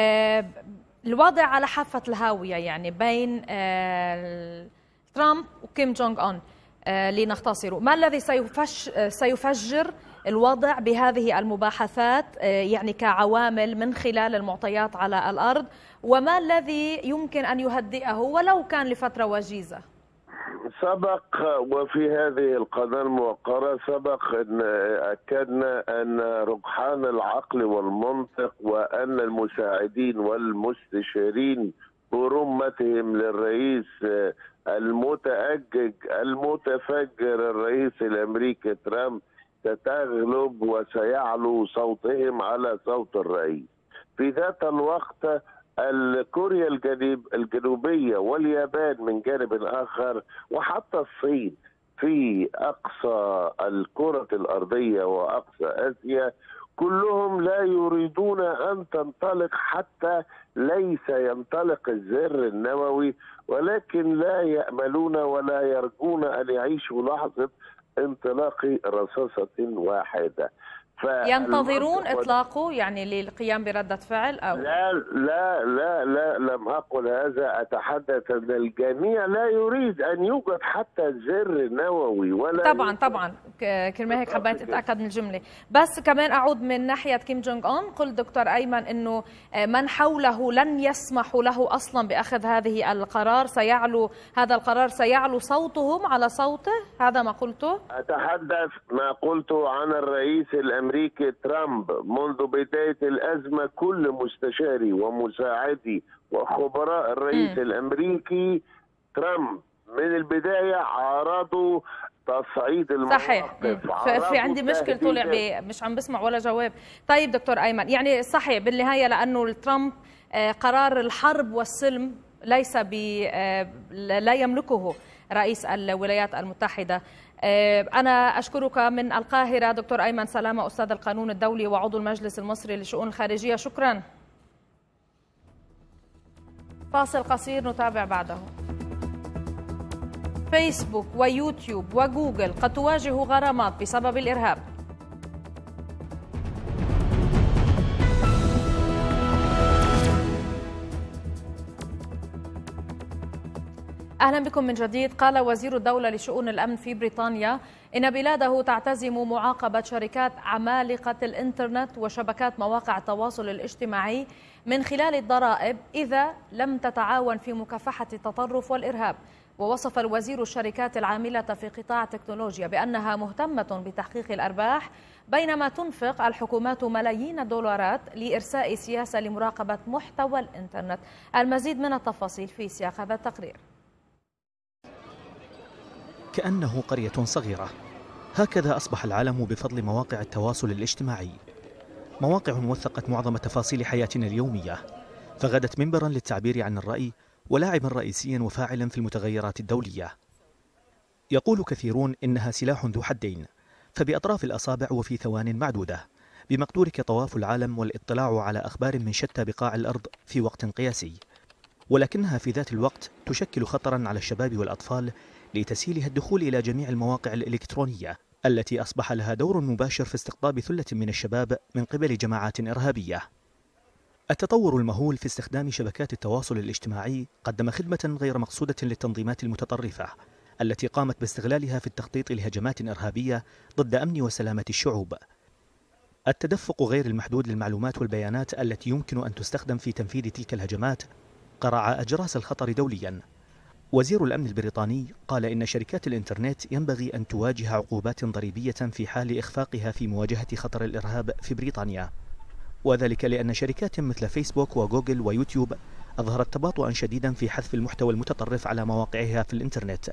الوضع على حافة الهاوية يعني بين ترامب وكيم جونغ أون لنختصره، ما الذي سيفجر الوضع بهذه المباحثات يعني كعوامل من خلال المعطيات على الأرض، وما الذي يمكن أن يهدئه ولو كان لفترة وجيزة؟ سبق وفي هذه القناة الموقرة سبق أن أكدنا أن رجحان العقل والمنطق وأن المساعدين والمستشارين برمتهم للرئيس المتأجج المتفجر الرئيس الأمريكي ترامب ستغلب وسيعلو صوتهم على صوت الرئيس. في ذات الوقت كوريا الجنوبية واليابان من جانب آخر وحتى الصين في أقصى الكرة الأرضية وأقصى آسيا كلهم لا يريدون أن تنطلق حتى ليس ينطلق الزر النووي، ولكن لا يأملون ولا يرجون أن يعيشوا لحظة انطلاق رصاصة واحدة. ينتظرون إطلاقه يعني للقيام بردة فعل أو لا لا لا لا لم أقل هذا، أتحدث أن الجميع لا يريد أن يوجد حتى زر نووي ولا طبعا كلمة هيك حبيت أتأكد من الجملة. بس كمان أعود من ناحية كيم جونغ أون، قل دكتور أيمن أنه من حوله لن يسمحوا له أصلا بأخذ هذه القرار، سيعلو هذا القرار سيعلو صوتهم على صوته، هذا ما قلته؟ أتحدث ما قلته عن الرئيس الأمريكي ترامب منذ بداية الأزمة. كل مستشاري ومساعدي وخبراء الرئيس الأمريكي ترامب من البداية عارضوا تصعيد المواقف. صحيح، في عندي مشكل طلع مش عم بسمع ولا جواب. طيب دكتور أيمن، يعني صحيح بالنهاية لأنه ترامب قرار الحرب والسلم ليس لا يملكه رئيس الولايات المتحدة. أنا أشكرك من القاهرة دكتور أيمن سلامة، أستاذ القانون الدولي وعضو المجلس المصري للشؤون الخارجية، شكرا. فاصل قصير نتابع بعده. فيسبوك ويوتيوب وجوجل قد تواجه غرامات بسبب الإرهاب. أهلا بكم من جديد. قال وزير الدولة لشؤون الأمن في بريطانيا إن بلاده تعتزم معاقبة شركات عمالقة الإنترنت وشبكات مواقع التواصل الاجتماعي من خلال الضرائب إذا لم تتعاون في مكافحة التطرف والإرهاب. ووصف الوزير الشركات العاملة في قطاع التكنولوجيا بأنها مهتمة بتحقيق الأرباح، بينما تنفق الحكومات ملايين الدولارات لإرساء سياسة لمراقبة محتوى الإنترنت. المزيد من التفاصيل في سياق هذا التقرير. كأنه قرية صغيرة، هكذا أصبح العالم بفضل مواقع التواصل الاجتماعي. مواقع وثقت معظم تفاصيل حياتنا اليومية، فغدت منبرا للتعبير عن الرأي ولاعبا رئيسيا وفاعلا في المتغيرات الدولية. يقول كثيرون إنها سلاح ذو حدين، فبأطراف الأصابع وفي ثوان معدودة بمقدورك طواف العالم والاطلاع على أخبار من شتى بقاع الأرض في وقت قياسي، ولكنها في ذات الوقت تشكل خطرا على الشباب والأطفال لتسهيلها الدخول إلى جميع المواقع الإلكترونية التي أصبح لها دور مباشر في استقطاب ثلة من الشباب من قبل جماعات إرهابية. التطور المهول في استخدام شبكات التواصل الاجتماعي قدم خدمة غير مقصودة للتنظيمات المتطرفة التي قامت باستغلالها في التخطيط لهجمات إرهابية ضد أمن وسلامة الشعوب. التدفق غير المحدود للمعلومات والبيانات التي يمكن أن تستخدم في تنفيذ تلك الهجمات قرع أجراس الخطر دوليا. وزير الأمن البريطاني قال إن شركات الإنترنت ينبغي أن تواجه عقوبات ضريبية في حال إخفاقها في مواجهة خطر الإرهاب في بريطانيا، وذلك لأن شركات مثل فيسبوك وجوجل ويوتيوب أظهرت تباطؤا شديدا في حذف المحتوى المتطرف على مواقعها في الإنترنت.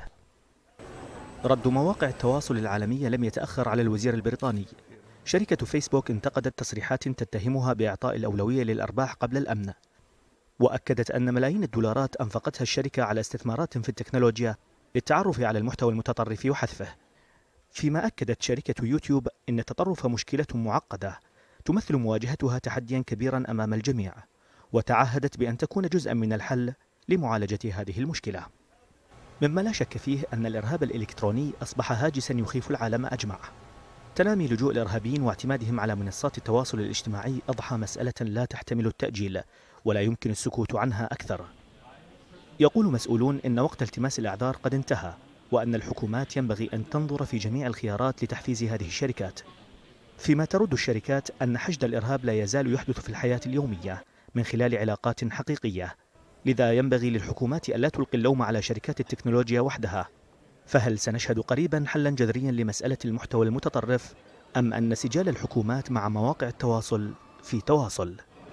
رد مواقع التواصل العالمية لم يتأخر على الوزير البريطاني. شركة فيسبوك انتقدت تصريحات تتهمها بإعطاء الأولوية للأرباح قبل الأمن، وأكدت أن ملايين الدولارات أنفقتها الشركة على استثمارات في التكنولوجيا للتعرف على المحتوى المتطرف وحذفه. فيما أكدت شركة يوتيوب أن التطرف مشكلة معقدة تمثل مواجهتها تحديا كبيرا أمام الجميع، وتعهدت بأن تكون جزءا من الحل لمعالجة هذه المشكلة. مما لا شك فيه أن الإرهاب الإلكتروني أصبح هاجسا يخيف العالم أجمع. تنامي لجوء الإرهابيين واعتمادهم على منصات التواصل الاجتماعي أضحى مسألة لا تحتمل التأجيل ولا يمكن السكوت عنها أكثر. يقول مسؤولون إن وقت التماس الأعذار قد انتهى، وأن الحكومات ينبغي أن تنظر في جميع الخيارات لتحفيز هذه الشركات. فيما ترد الشركات أن حشد الإرهاب لا يزال يحدث في الحياة اليومية من خلال علاقات حقيقية، لذا ينبغي للحكومات ألا تلقي اللوم على شركات التكنولوجيا وحدها. فهل سنشهد قريبا حلا جذريا لمسألة المحتوى المتطرف، أم أن سجال الحكومات مع مواقع التواصل في تواصل؟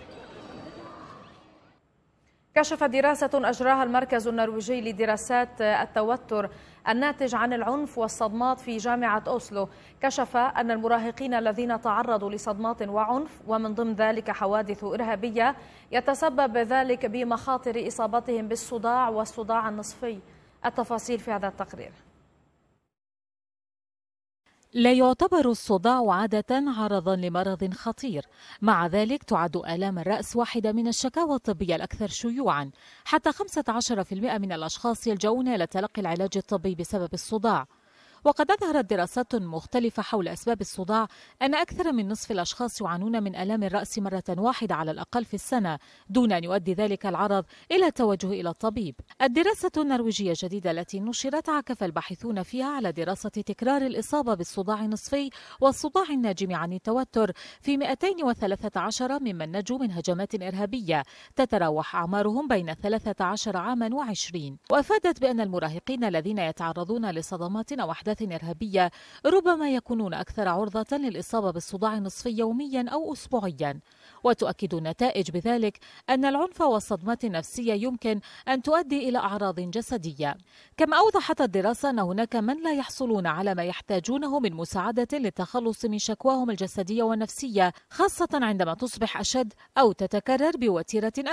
كشفت دراسة أجراها المركز النرويجي لدراسات التوتر الناتج عن العنف والصدمات في جامعة أوسلو، كشف أن المراهقين الذين تعرضوا لصدمات وعنف ومن ضمن ذلك حوادث إرهابية يتسبب ذلك بمخاطر إصابتهم بالصداع والصداع النصفي. التفاصيل في هذا التقرير. لا يعتبر الصداع عادة عرضا لمرض خطير، مع ذلك تعد آلام الرأس واحدة من الشكاوى الطبية الأكثر شيوعا، حتى 15% من الأشخاص يلجؤون إلى تلقي العلاج الطبي بسبب الصداع. وقد أظهرت دراسات مختلفة حول أسباب الصداع أن أكثر من نصف الأشخاص يعانون من آلام الرأس مرة واحدة على الأقل في السنة، دون أن يؤدي ذلك العرض إلى التوجه إلى الطبيب. الدراسة النرويجية الجديدة التي نشرت عكف الباحثون فيها على دراسة تكرار الإصابة بالصداع النصفي والصداع الناجم عن التوتر في 213 ممن نجوا من هجمات إرهابية تتراوح أعمارهم بين 13 عاما و20، وأفادت بأن المراهقين الذين يتعرضون لصدمات أو أحداث إرهابية ربما يكونون أكثر عرضة للإصابة بالصداع النصفي يوميا أو أسبوعيا. وتؤكد النتائج بذلك أن العنف والصدمات النفسية يمكن أن تؤدي إلى أعراض جسدية. كما أوضحت الدراسة أن هناك من لا يحصلون على ما يحتاجونه من مساعدة للتخلص من شكواهم الجسدية والنفسية، خاصة عندما تصبح أشد أو تتكرر بوتيرة أكبر.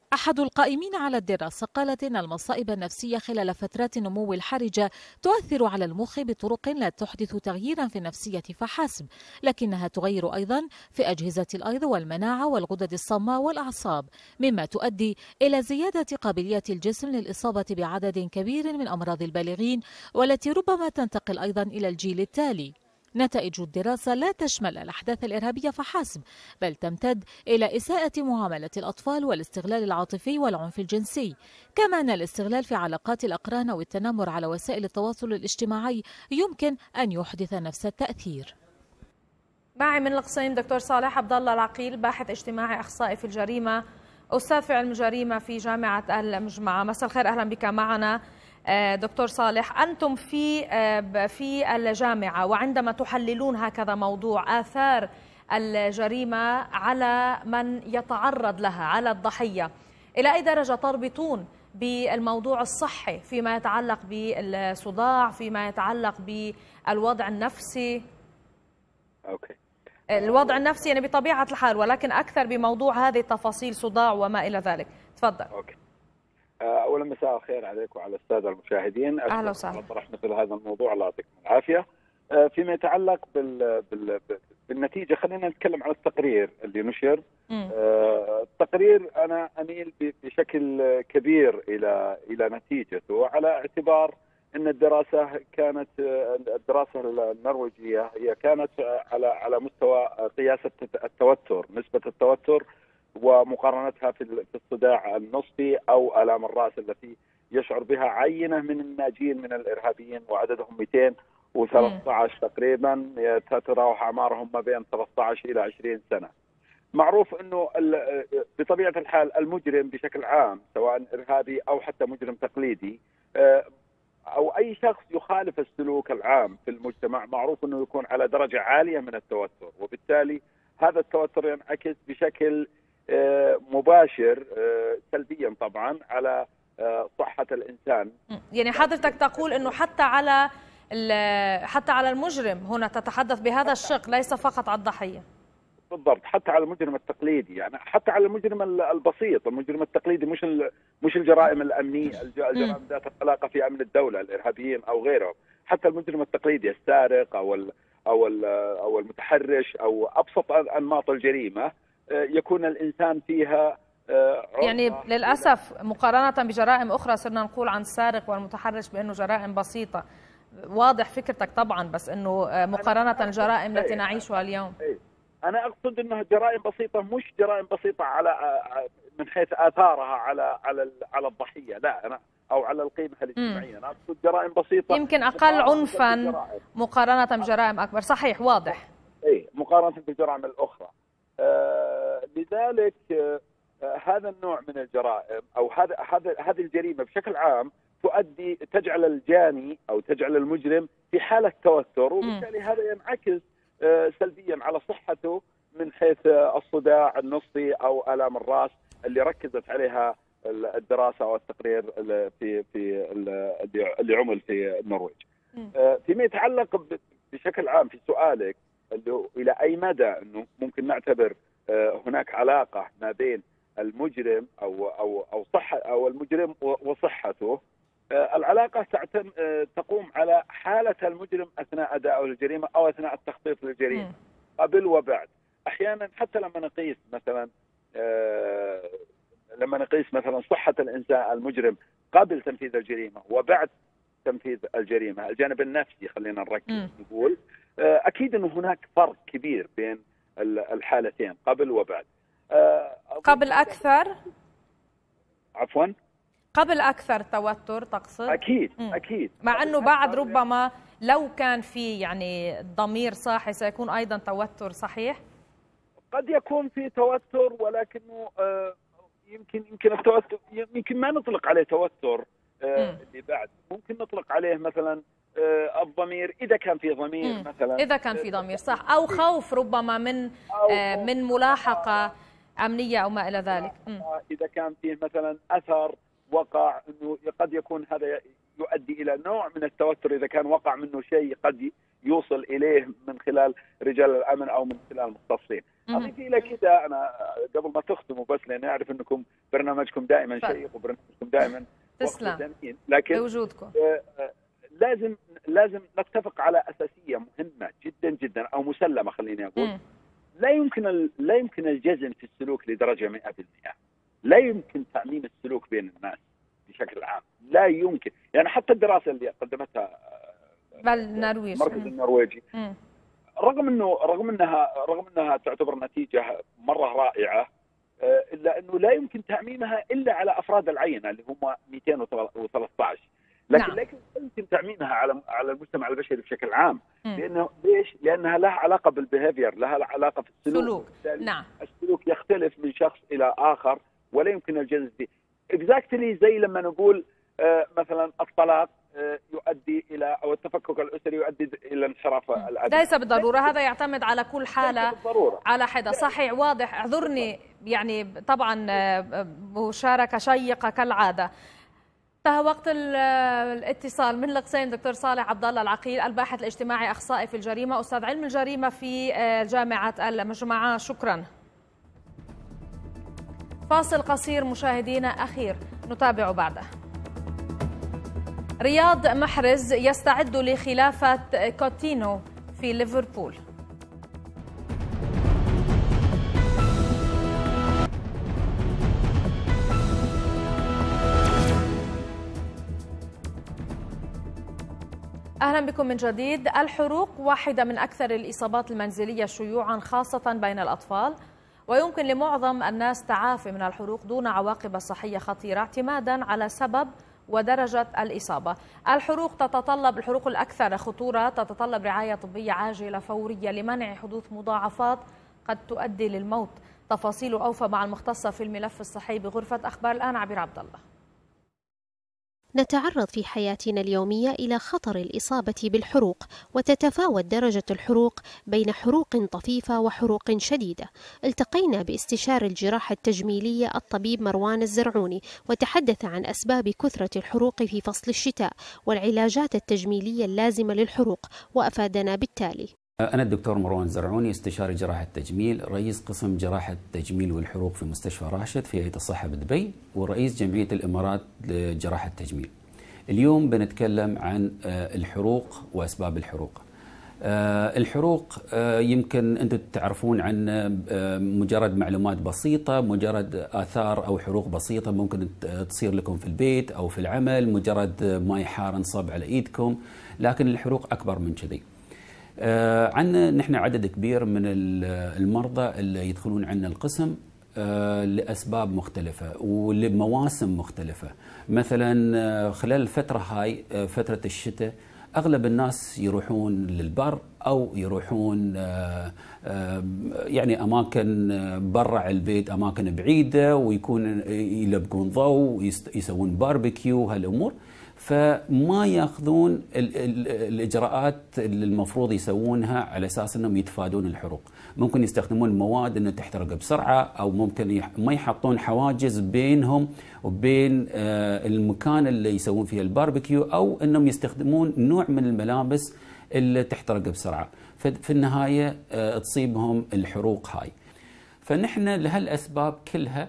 أحد القائمين على الدراسة قالت إن المصائب النفسية خلال فترات النمو الحرجة تؤثر على المخ بطرق لا تحدث تغييرا في النفسية فحسب، لكنها تغير أيضا في أجهزة الأيض والمناعة والغدد الصماء والأعصاب، مما تؤدي إلى زيادة قابلية الجسم للإصابة بعدد كبير من أمراض البالغين، والتي ربما تنتقل أيضا إلى الجيل التالي. نتائج الدراسة لا تشمل الأحداث الإرهابية فحسب، بل تمتد إلى إساءة معاملة الأطفال والاستغلال العاطفي والعنف الجنسي، كما أن الاستغلال في علاقات الأقران أو التنمر على وسائل التواصل الاجتماعي يمكن أن يحدث نفس التأثير. معي من القصيم دكتور صالح عبد الله العقيل، باحث اجتماعي أخصائي في الجريمة، أستاذ في علم الجريمة في جامعة المجمعة. مساء الخير، أهلا بك معنا دكتور صالح. أنتم في الجامعة وعندما تحللون هكذا موضوع آثار الجريمة على من يتعرض لها، على الضحية، إلى أي درجة تربطون بالموضوع الصحي فيما يتعلق بالصداع، فيما يتعلق بالوضع النفسي؟ الوضع النفسي يعني بطبيعة الحال، ولكن أكثر بموضوع هذه التفاصيل، صداع وما إلى ذلك. تفضل. اولا مساء الخير عليك وعلى الساده المشاهدين. اهلا وسهلا. على طرح مثل هذا الموضوع، الله يعطيكم العافيه. فيما يتعلق بالنتيجه، خلينا نتكلم عن التقرير اللي نشر. التقرير انا اميل بشكل كبير الى نتيجته، على اعتبار ان الدراسه كانت الدراسه النرويجيه هي كانت على مستوى قياس التوتر، نسبه التوتر، ومقارنتها في الصداع النصفي أو آلام الرأس التي يشعر بها عينة من الناجين من الإرهابيين، وعددهم 213 تقريبا، تتراوح أعمارهم ما بين 13 إلى 20 سنة. معروف أنه بطبيعة الحال المجرم بشكل عام، سواء إرهابي أو حتى مجرم تقليدي أو أي شخص يخالف السلوك العام في المجتمع، معروف أنه يكون على درجة عالية من التوتر، وبالتالي هذا التوتر ينعكس بشكل مباشر سلبيا طبعا على صحة الإنسان. يعني حضرتك تقول أنه حتى على المجرم هنا تتحدث بهذا الشق، ليس فقط على الضحية. بالضبط، حتى على المجرم التقليدي، يعني حتى على المجرم البسيط. المجرم التقليدي مش الجرائم الأمنية، الجرائم ذات العلاقة في أمن الدولة، الإرهابيين أو غيرهم. حتى المجرم التقليدي السارق أو المتحرش أو أبسط أنماط الجريمة يكون الإنسان فيها يعني للأسف مقارنة بجرائم أخرى صرنا نقول عن السارق والمتحرش بأنه جرائم بسيطة. واضح فكرتك طبعا، بس أنه مقارنة الجرائم التي نعيشها اليوم. أنا أقصد أنها جرائم بسيطة، مش جرائم بسيطة على من حيث آثارها على الضحية، لا، أنا أو على القيمة الاجتماعية. أنا أقصد جرائم بسيطة يمكن أقل عنفا مقارنة بجرائم أكبر. صحيح، واضح. مقارنة بالجرائم الأخرى. لذلك هذا النوع من الجرائم أو هذه الجريمة بشكل عام تجعل الجاني أو تجعل المجرم في حالة توتر، وبالتالي هذا ينعكس سلبيا على صحته من حيث الصداع النصفي أو آلام الرأس اللي ركزت عليها الدراسة أو التقرير اللي عمل في النرويج. فيما يتعلق بشكل عام في سؤالك إلى أي مدى أنه ممكن نعتبر هناك علاقة ما بين المجرم أو صحة أو المجرم وصحته، العلاقة تقوم على حالة المجرم أثناء أداء الجريمة أو أثناء التخطيط للجريمة، قبل وبعد. أحيانا حتى لما نقيس مثلا صحة الإنسان المجرم قبل تنفيذ الجريمة وبعد تنفيذ الجريمة، الجانب النفسي خلينا نركز نقول، أكيد أنه هناك فرق كبير بين الحالتين قبل وبعد. قبل أكثر؟ عفوا؟ قبل أكثر توتر تقصد؟ أكيد. مع أنه بعد ربما لو كان في يعني ضمير صاحي سيكون أيضا توتر، صحيح؟ قد يكون في توتر، ولكنه يمكن التوتر يمكن ما نطلق عليه توتر اللي بعد، ممكن نطلق عليه مثلا الضمير، إذا كان في ضمير مثلا، إذا كان في ضمير صح، أو خوف ربما من ملاحقة أمنية أو ما إلى ذلك. إذا كان فيه مثلا أثر وقع، أنه قد يكون هذا يؤدي الى نوع من التوتر اذا كان وقع منه شيء قد يوصل اليه من خلال رجال الامن او من خلال المختصين. اضيف الى كده انا قبل ما تختموا بس لان اعرف انكم برنامجكم دائما شيق وبرنامجكم دائما تسلم لكن بوجودكم لازم نتفق على اساسيه مهمه جدا جدا او مسلمه خليني اقول. لا يمكن الجزم في السلوك لدرجه 100%. لا يمكن تعميم السلوك بين الناس بشكل عام، لا يمكن، يعني حتى الدراسه اللي قدمتها المركز النرويجي رغم انها تعتبر نتيجه مره رائعه، الا انه لا يمكن تعميمها الا على افراد العينه اللي هم 213، لكن لا يمكن تعميمها على المجتمع البشري بشكل عام. لانه ليش؟ لانها لها علاقه بالبيهيفير، لها علاقه في السلوك. نعم. السلوك يختلف من شخص الى اخر ولا يمكن الجزم فيه. اكزاكتلي زي لما نقول مثلا الطلاق يؤدي الى او التفكك الاسري يؤدي الى انحراف الادب. ليس بالضروره، هذا يعتمد على كل حاله على حده. صحيح، واضح. اعذرني يعني طبعا مشاركه شيقه كالعاده. انتهى وقت الاتصال من القصيم. دكتور صالح عبد الله العقيل، الباحث الاجتماعي اخصائي في الجريمه، استاذ علم الجريمه في جامعه المجمعه، شكرا. فاصل قصير مشاهدينا اخير نتابع بعده. رياض محرز يستعد لخلافة كوتينو في ليفربول. أهلا بكم من جديد. الحروق واحدة من أكثر الإصابات المنزلية شيوعا خاصة بين الأطفال، ويمكن لمعظم الناس تعافي من الحروق دون عواقب صحية خطيرة اعتمادا على سبب ودرجة الإصابة. الحروق الأكثر خطورة تتطلب رعاية طبية عاجلة فورية لمنع حدوث مضاعفات قد تؤدي للموت. تفاصيل أوفى مع المختصة في الملف الصحي بغرفة أخبار الآن عبير عبد الله. نتعرض في حياتنا اليومية إلى خطر الإصابة بالحروق، وتتفاوت درجة الحروق بين حروق طفيفة وحروق شديدة. التقينا باستشاري الجراحة التجميلية الطبيب مروان الزرعوني، وتحدث عن أسباب كثرة الحروق في فصل الشتاء والعلاجات التجميلية اللازمة للحروق، وأفادنا بالتالي. أنا الدكتور مروان الزرعوني، استشاري جراحة التجميل، رئيس قسم جراحة التجميل والحروق في مستشفى راشد في هيئة الصحة بدبي، ورئيس جمعية الإمارات لجراحة التجميل. اليوم بنتكلم عن الحروق وأسباب الحروق. الحروق يمكن أنتم تعرفون عن مجرد معلومات بسيطة، مجرد آثار أو حروق بسيطة ممكن تصير لكم في البيت أو في العمل، مجرد ماء حار انصب على إيدكم، لكن الحروق أكبر من كذي. عندنا نحن عدد كبير من المرضى اللي يدخلون عندنا القسم لأسباب مختلفة ولمواسم مختلفة. مثلا خلال الفترة هاي، فترة الشتاء، أغلب الناس يروحون للبر أو يروحون يعني أماكن برا البيت، أماكن بعيدة، ويكون يلبقون ضوء، يسوون باربيكيو، هالأمور، فما ياخذون الإجراءات اللي المفروض يسوونها على أساس أنهم يتفادون الحروق. ممكن يستخدمون مواد أنه تحترق بسرعة، أو ممكن ما يحطون حواجز بينهم وبين المكان اللي يسوون فيه الباربيكيو، أو أنهم يستخدمون نوع من الملابس اللي تحترق بسرعة، في النهاية تصيبهم الحروق هاي. فنحن لهالأسباب كلها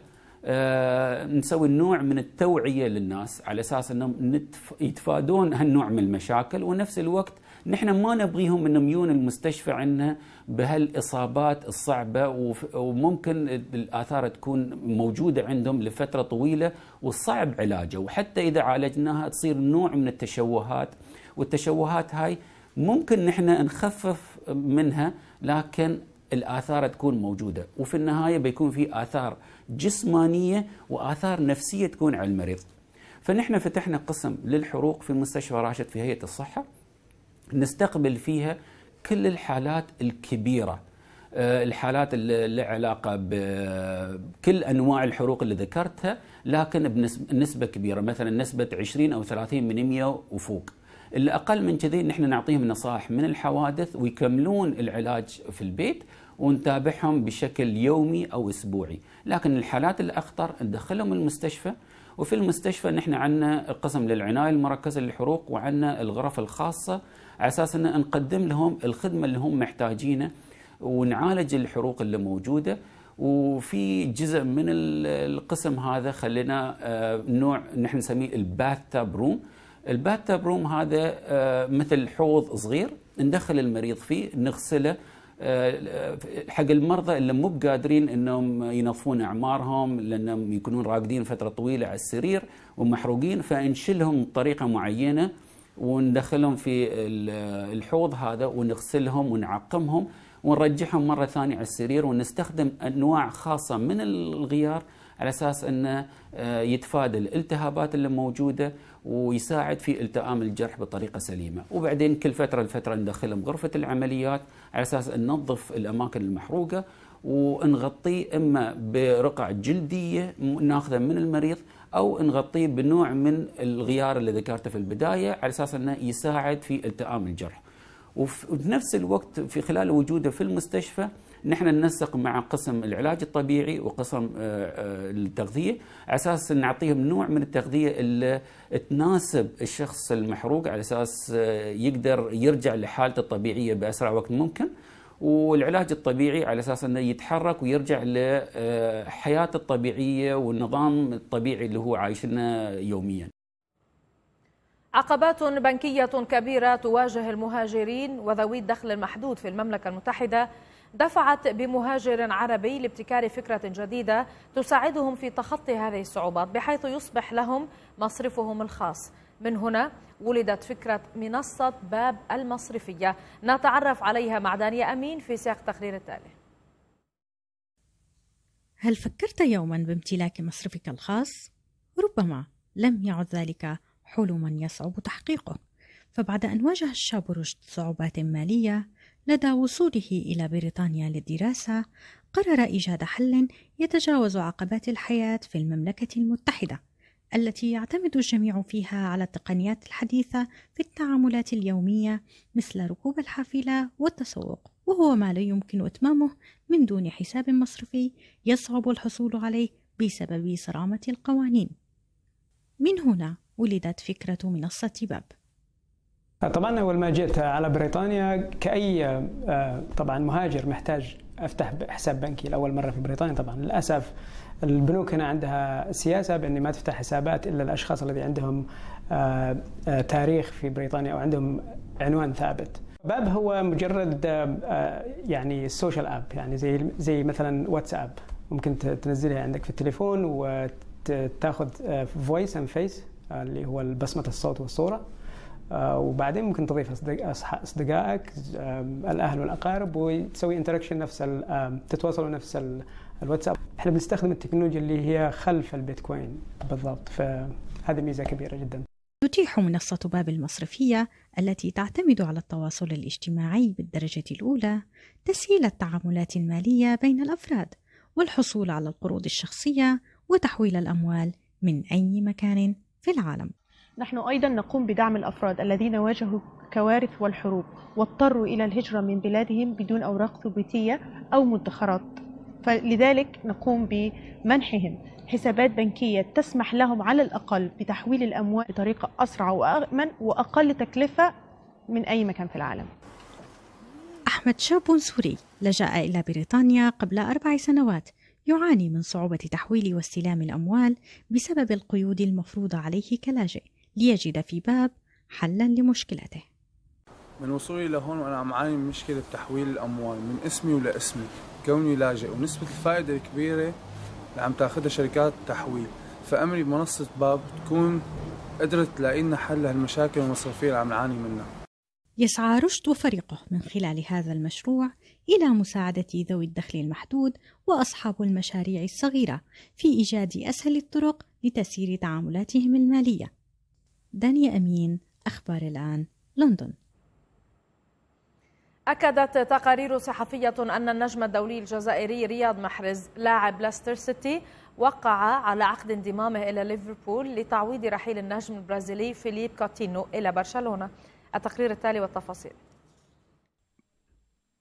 نسوي نوع من التوعية للناس على أساس أنهم يتفادون هالنوع من المشاكل، ونفس الوقت نحن ما نبغيهم أنهم يجون المستشفى عندنا بهالإصابات الصعبة، وممكن الآثار تكون موجودة عندهم لفترة طويلة وصعب علاجها، وحتى إذا عالجناها تصير نوع من التشوهات، والتشوهات هاي ممكن نحن نخفف منها، لكن الآثار تكون موجودة، وفي النهاية بيكون في آثار جسمانية وآثار نفسية تكون على المريض. فنحن فتحنا قسم للحروق في مستشفى راشد في هيئة الصحة، نستقبل فيها كل الحالات الكبيرة، الحالات اللي لها علاقة بكل أنواع الحروق اللي ذكرتها، لكن بنسبة كبيرة، مثلا نسبة 20 أو 30% وفوق. اللي أقل من كذي نحن نعطيهم نصائح من الحوادث ويكملون العلاج في البيت، ونتابعهم بشكل يومي أو أسبوعي. لكن الحالات الأخطر ندخلهم المستشفى، وفي المستشفى نحن عندنا قسم للعناية المركزة للحروق وعندنا الغرف الخاصة على أساس أن نقدم لهم الخدمة اللي هم محتاجينها ونعالج الحروق اللي موجودة. وفي جزء من القسم هذا خلينا نوع نحن نسميه الباث تاب روم. الباث تاب روم هذا مثل حوض صغير ندخل المريض فيه نغسله حق المرضى اللي مو بقادرين انهم ينظفون اعمارهم لانهم يكونون راقدين فتره طويله على السرير ومحروقين، فنشيلهم بطريقه معينه وندخلهم في الحوض هذا ونغسلهم ونعقمهم ونرجعهم مرة ثانية على السرير، ونستخدم أنواع خاصة من الغيار على أساس أنه يتفادى الالتهابات اللي موجودة ويساعد في التئام الجرح بطريقة سليمة. وبعدين كل فترة لفترة ندخلهم غرفة العمليات على أساس أن ننظف الأماكن المحروقة ونغطيه إما برقع جلدية ناخذه من المريض أو نغطيه بنوع من الغيار اللي ذكرته في البداية على أساس أنه يساعد في التئام الجرح. وفي نفس الوقت في خلال وجوده في المستشفى نحن ننسق مع قسم العلاج الطبيعي وقسم التغذية على أساس نعطيهم نوع من التغذية اللي تناسب الشخص المحروق على أساس يقدر يرجع لحالته الطبيعية بأسرع وقت ممكن، والعلاج الطبيعي على أساس أنه يتحرك ويرجع لحياته الطبيعية والنظام الطبيعي اللي هو عايشنا يوميا. عقبات بنكية كبيرة تواجه المهاجرين وذوي الدخل المحدود في المملكة المتحدة دفعت بمهاجر عربي لابتكار فكرة جديدة تساعدهم في تخطي هذه الصعوبات بحيث يصبح لهم مصرفهم الخاص. من هنا ولدت فكرة منصة باب المصرفية، نتعرف عليها مع دانيا أمين في سياق التقرير التالي. هل فكرت يوما بامتلاك مصرفك الخاص؟ ربما لم يعد ذلك حلما يصعب تحقيقه، فبعد أن واجه الشاب رشد صعوبات مالية لدى وصوله إلى بريطانيا للدراسة، قرر إيجاد حل يتجاوز عقبات الحياة في المملكة المتحدة التي يعتمد الجميع فيها على التقنيات الحديثة في التعاملات اليومية مثل ركوب الحافلة والتسوق، وهو ما لا يمكن إتمامه من دون حساب مصرفي يصعب الحصول عليه بسبب صرامة القوانين. من هنا ولدت فكرة منصة باب. طبعا أول ما جيت على بريطانيا كأي طبعا مهاجر محتاج أفتح حساب بنكي لأول مرة في بريطانيا. طبعا للأسف البنوك هنا عندها سياسة بأن ما تفتح حسابات إلا الأشخاص الذي عندهم تاريخ في بريطانيا أو عندهم عنوان ثابت. باب هو مجرد يعني سوشيال اب، يعني زي مثلا واتساب، ممكن تنزلها عندك في التليفون وتاخذ فويس اند فيس اللي هو بصمة الصوت والصورة، وبعدين ممكن تضيف أصدقائك الأهل والأقارب وتسوي انتراكشن نفس تتواصلوا نفس الواتساب. احنا بنستخدم التكنولوجيا اللي هي خلف البيتكوين بالضبط، فهذه ميزة كبيرة جدا. تتيح منصة باب المصرفية التي تعتمد على التواصل الاجتماعي بالدرجة الأولى تسهيل التعاملات المالية بين الأفراد والحصول على القروض الشخصية وتحويل الأموال من أي مكان في العالم. نحن أيضا نقوم بدعم الأفراد الذين واجهوا كوارث والحروب واضطروا إلى الهجرة من بلادهم بدون أوراق ثبوتية أو مدخرات، فلذلك نقوم بمنحهم حسابات بنكية تسمح لهم على الأقل بتحويل الأموال بطريقة أسرع وأأمن وأقل تكلفة من أي مكان في العالم. أحمد شاب سوري لجأ إلى بريطانيا قبل 4 سنوات، يعاني من صعوبة تحويل واستلام الأموال بسبب القيود المفروضة عليه كلاجئ، ليجد في باب حلا لمشكلته. من وصولي لهون وأنا عم أعاني من مشكلة تحويل الأموال من اسمي ولاسمي كوني لاجئ، ونسبة الفائدة الكبيرة اللي عم تاخذها شركات التحويل، فأمري بمنصة باب تكون قدرت تلاقي لنا حل لهالمشاكل المصرفية اللي عم نعاني منها. يسعى رشد وفريقه من خلال هذا المشروع إلى مساعدة ذوي الدخل المحدود وأصحاب المشاريع الصغيرة في إيجاد أسهل الطرق لتسيير تعاملاتهم المالية. دانيا أمين، أخبار الآن، لندن. أكدت تقارير صحفية أن النجم الدولي الجزائري رياض محرز لاعب ليستر سيتي وقع على عقد انضمامه إلى ليفربول لتعويض رحيل النجم البرازيلي فيليب كوتينو إلى برشلونة. التقرير التالي والتفاصيل.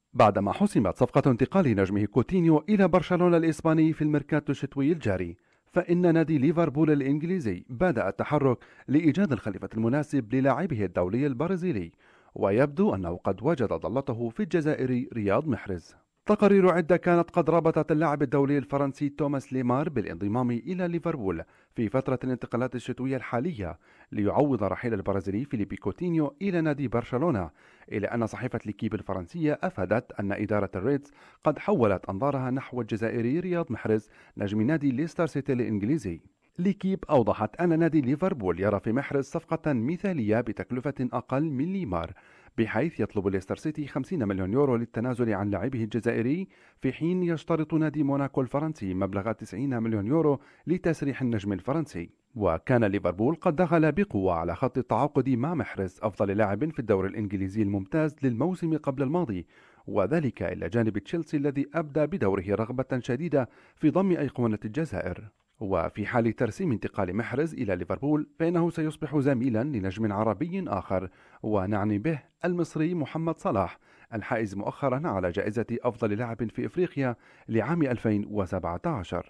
بعدما حسمت صفقة انتقال نجمه كوتينيو إلى برشلونة الإسباني في الميركاتو الشتوي الجاري، فإن نادي ليفربول الإنجليزي بدأ التحرك لإيجاد الخليفة المناسب للاعبه الدولي البرازيلي، ويبدو أنه قد وجد ضالته في الجزائري رياض محرز. تقارير عدة كانت قد ربطت اللاعب الدولي الفرنسي توماس ليمار بالانضمام إلى ليفربول في فترة الانتقالات الشتوية الحالية ليعوض رحيل البرازيلي فيليبي كوتينيو إلى نادي برشلونة، إلى أن صحيفة ليكيب الفرنسية أفادت أن إدارة الريدز قد حولت أنظارها نحو الجزائري رياض محرز نجم نادي ليستر سيتي الإنجليزي. ليكيب أوضحت أن نادي ليفربول يرى في محرز صفقة مثالية بتكلفة أقل من ليمار، بحيث يطلب ليستر سيتي 50 مليون يورو للتنازل عن لاعبه الجزائري، في حين يشترط نادي موناكو الفرنسي مبلغ 90 مليون يورو لتسريح النجم الفرنسي. وكان ليفربول قد دخل بقوة على خط التعاقد مع محرز أفضل لاعب في الدوري الإنجليزي الممتاز للموسم قبل الماضي، وذلك إلى جانب تشيلسي الذي أبدى بدوره رغبة شديدة في ضم أيقونة الجزائر. وفي حال ترسيم انتقال محرز إلى ليفربول فإنه سيصبح زميلا لنجم عربي آخر، ونعني به المصري محمد صلاح الحائز مؤخرا على جائزة أفضل لاعب في إفريقيا لعام 2017.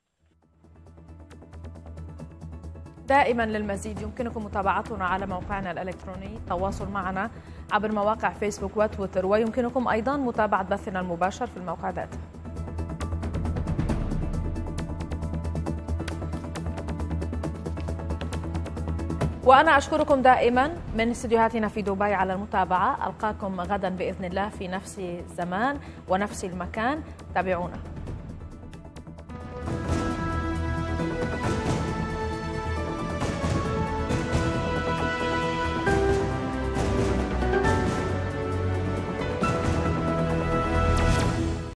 دائما للمزيد يمكنكم متابعتنا على موقعنا الإلكتروني، التواصل معنا عبر مواقع فيسبوك وتويتر، ويمكنكم أيضا متابعة بثنا المباشر في الموقع ذاته. وأنا أشكركم دائما من استديوهاتنا في دبي على المتابعة. ألقاكم غدا بإذن الله في نفس الزمان ونفس المكان، تابعونا.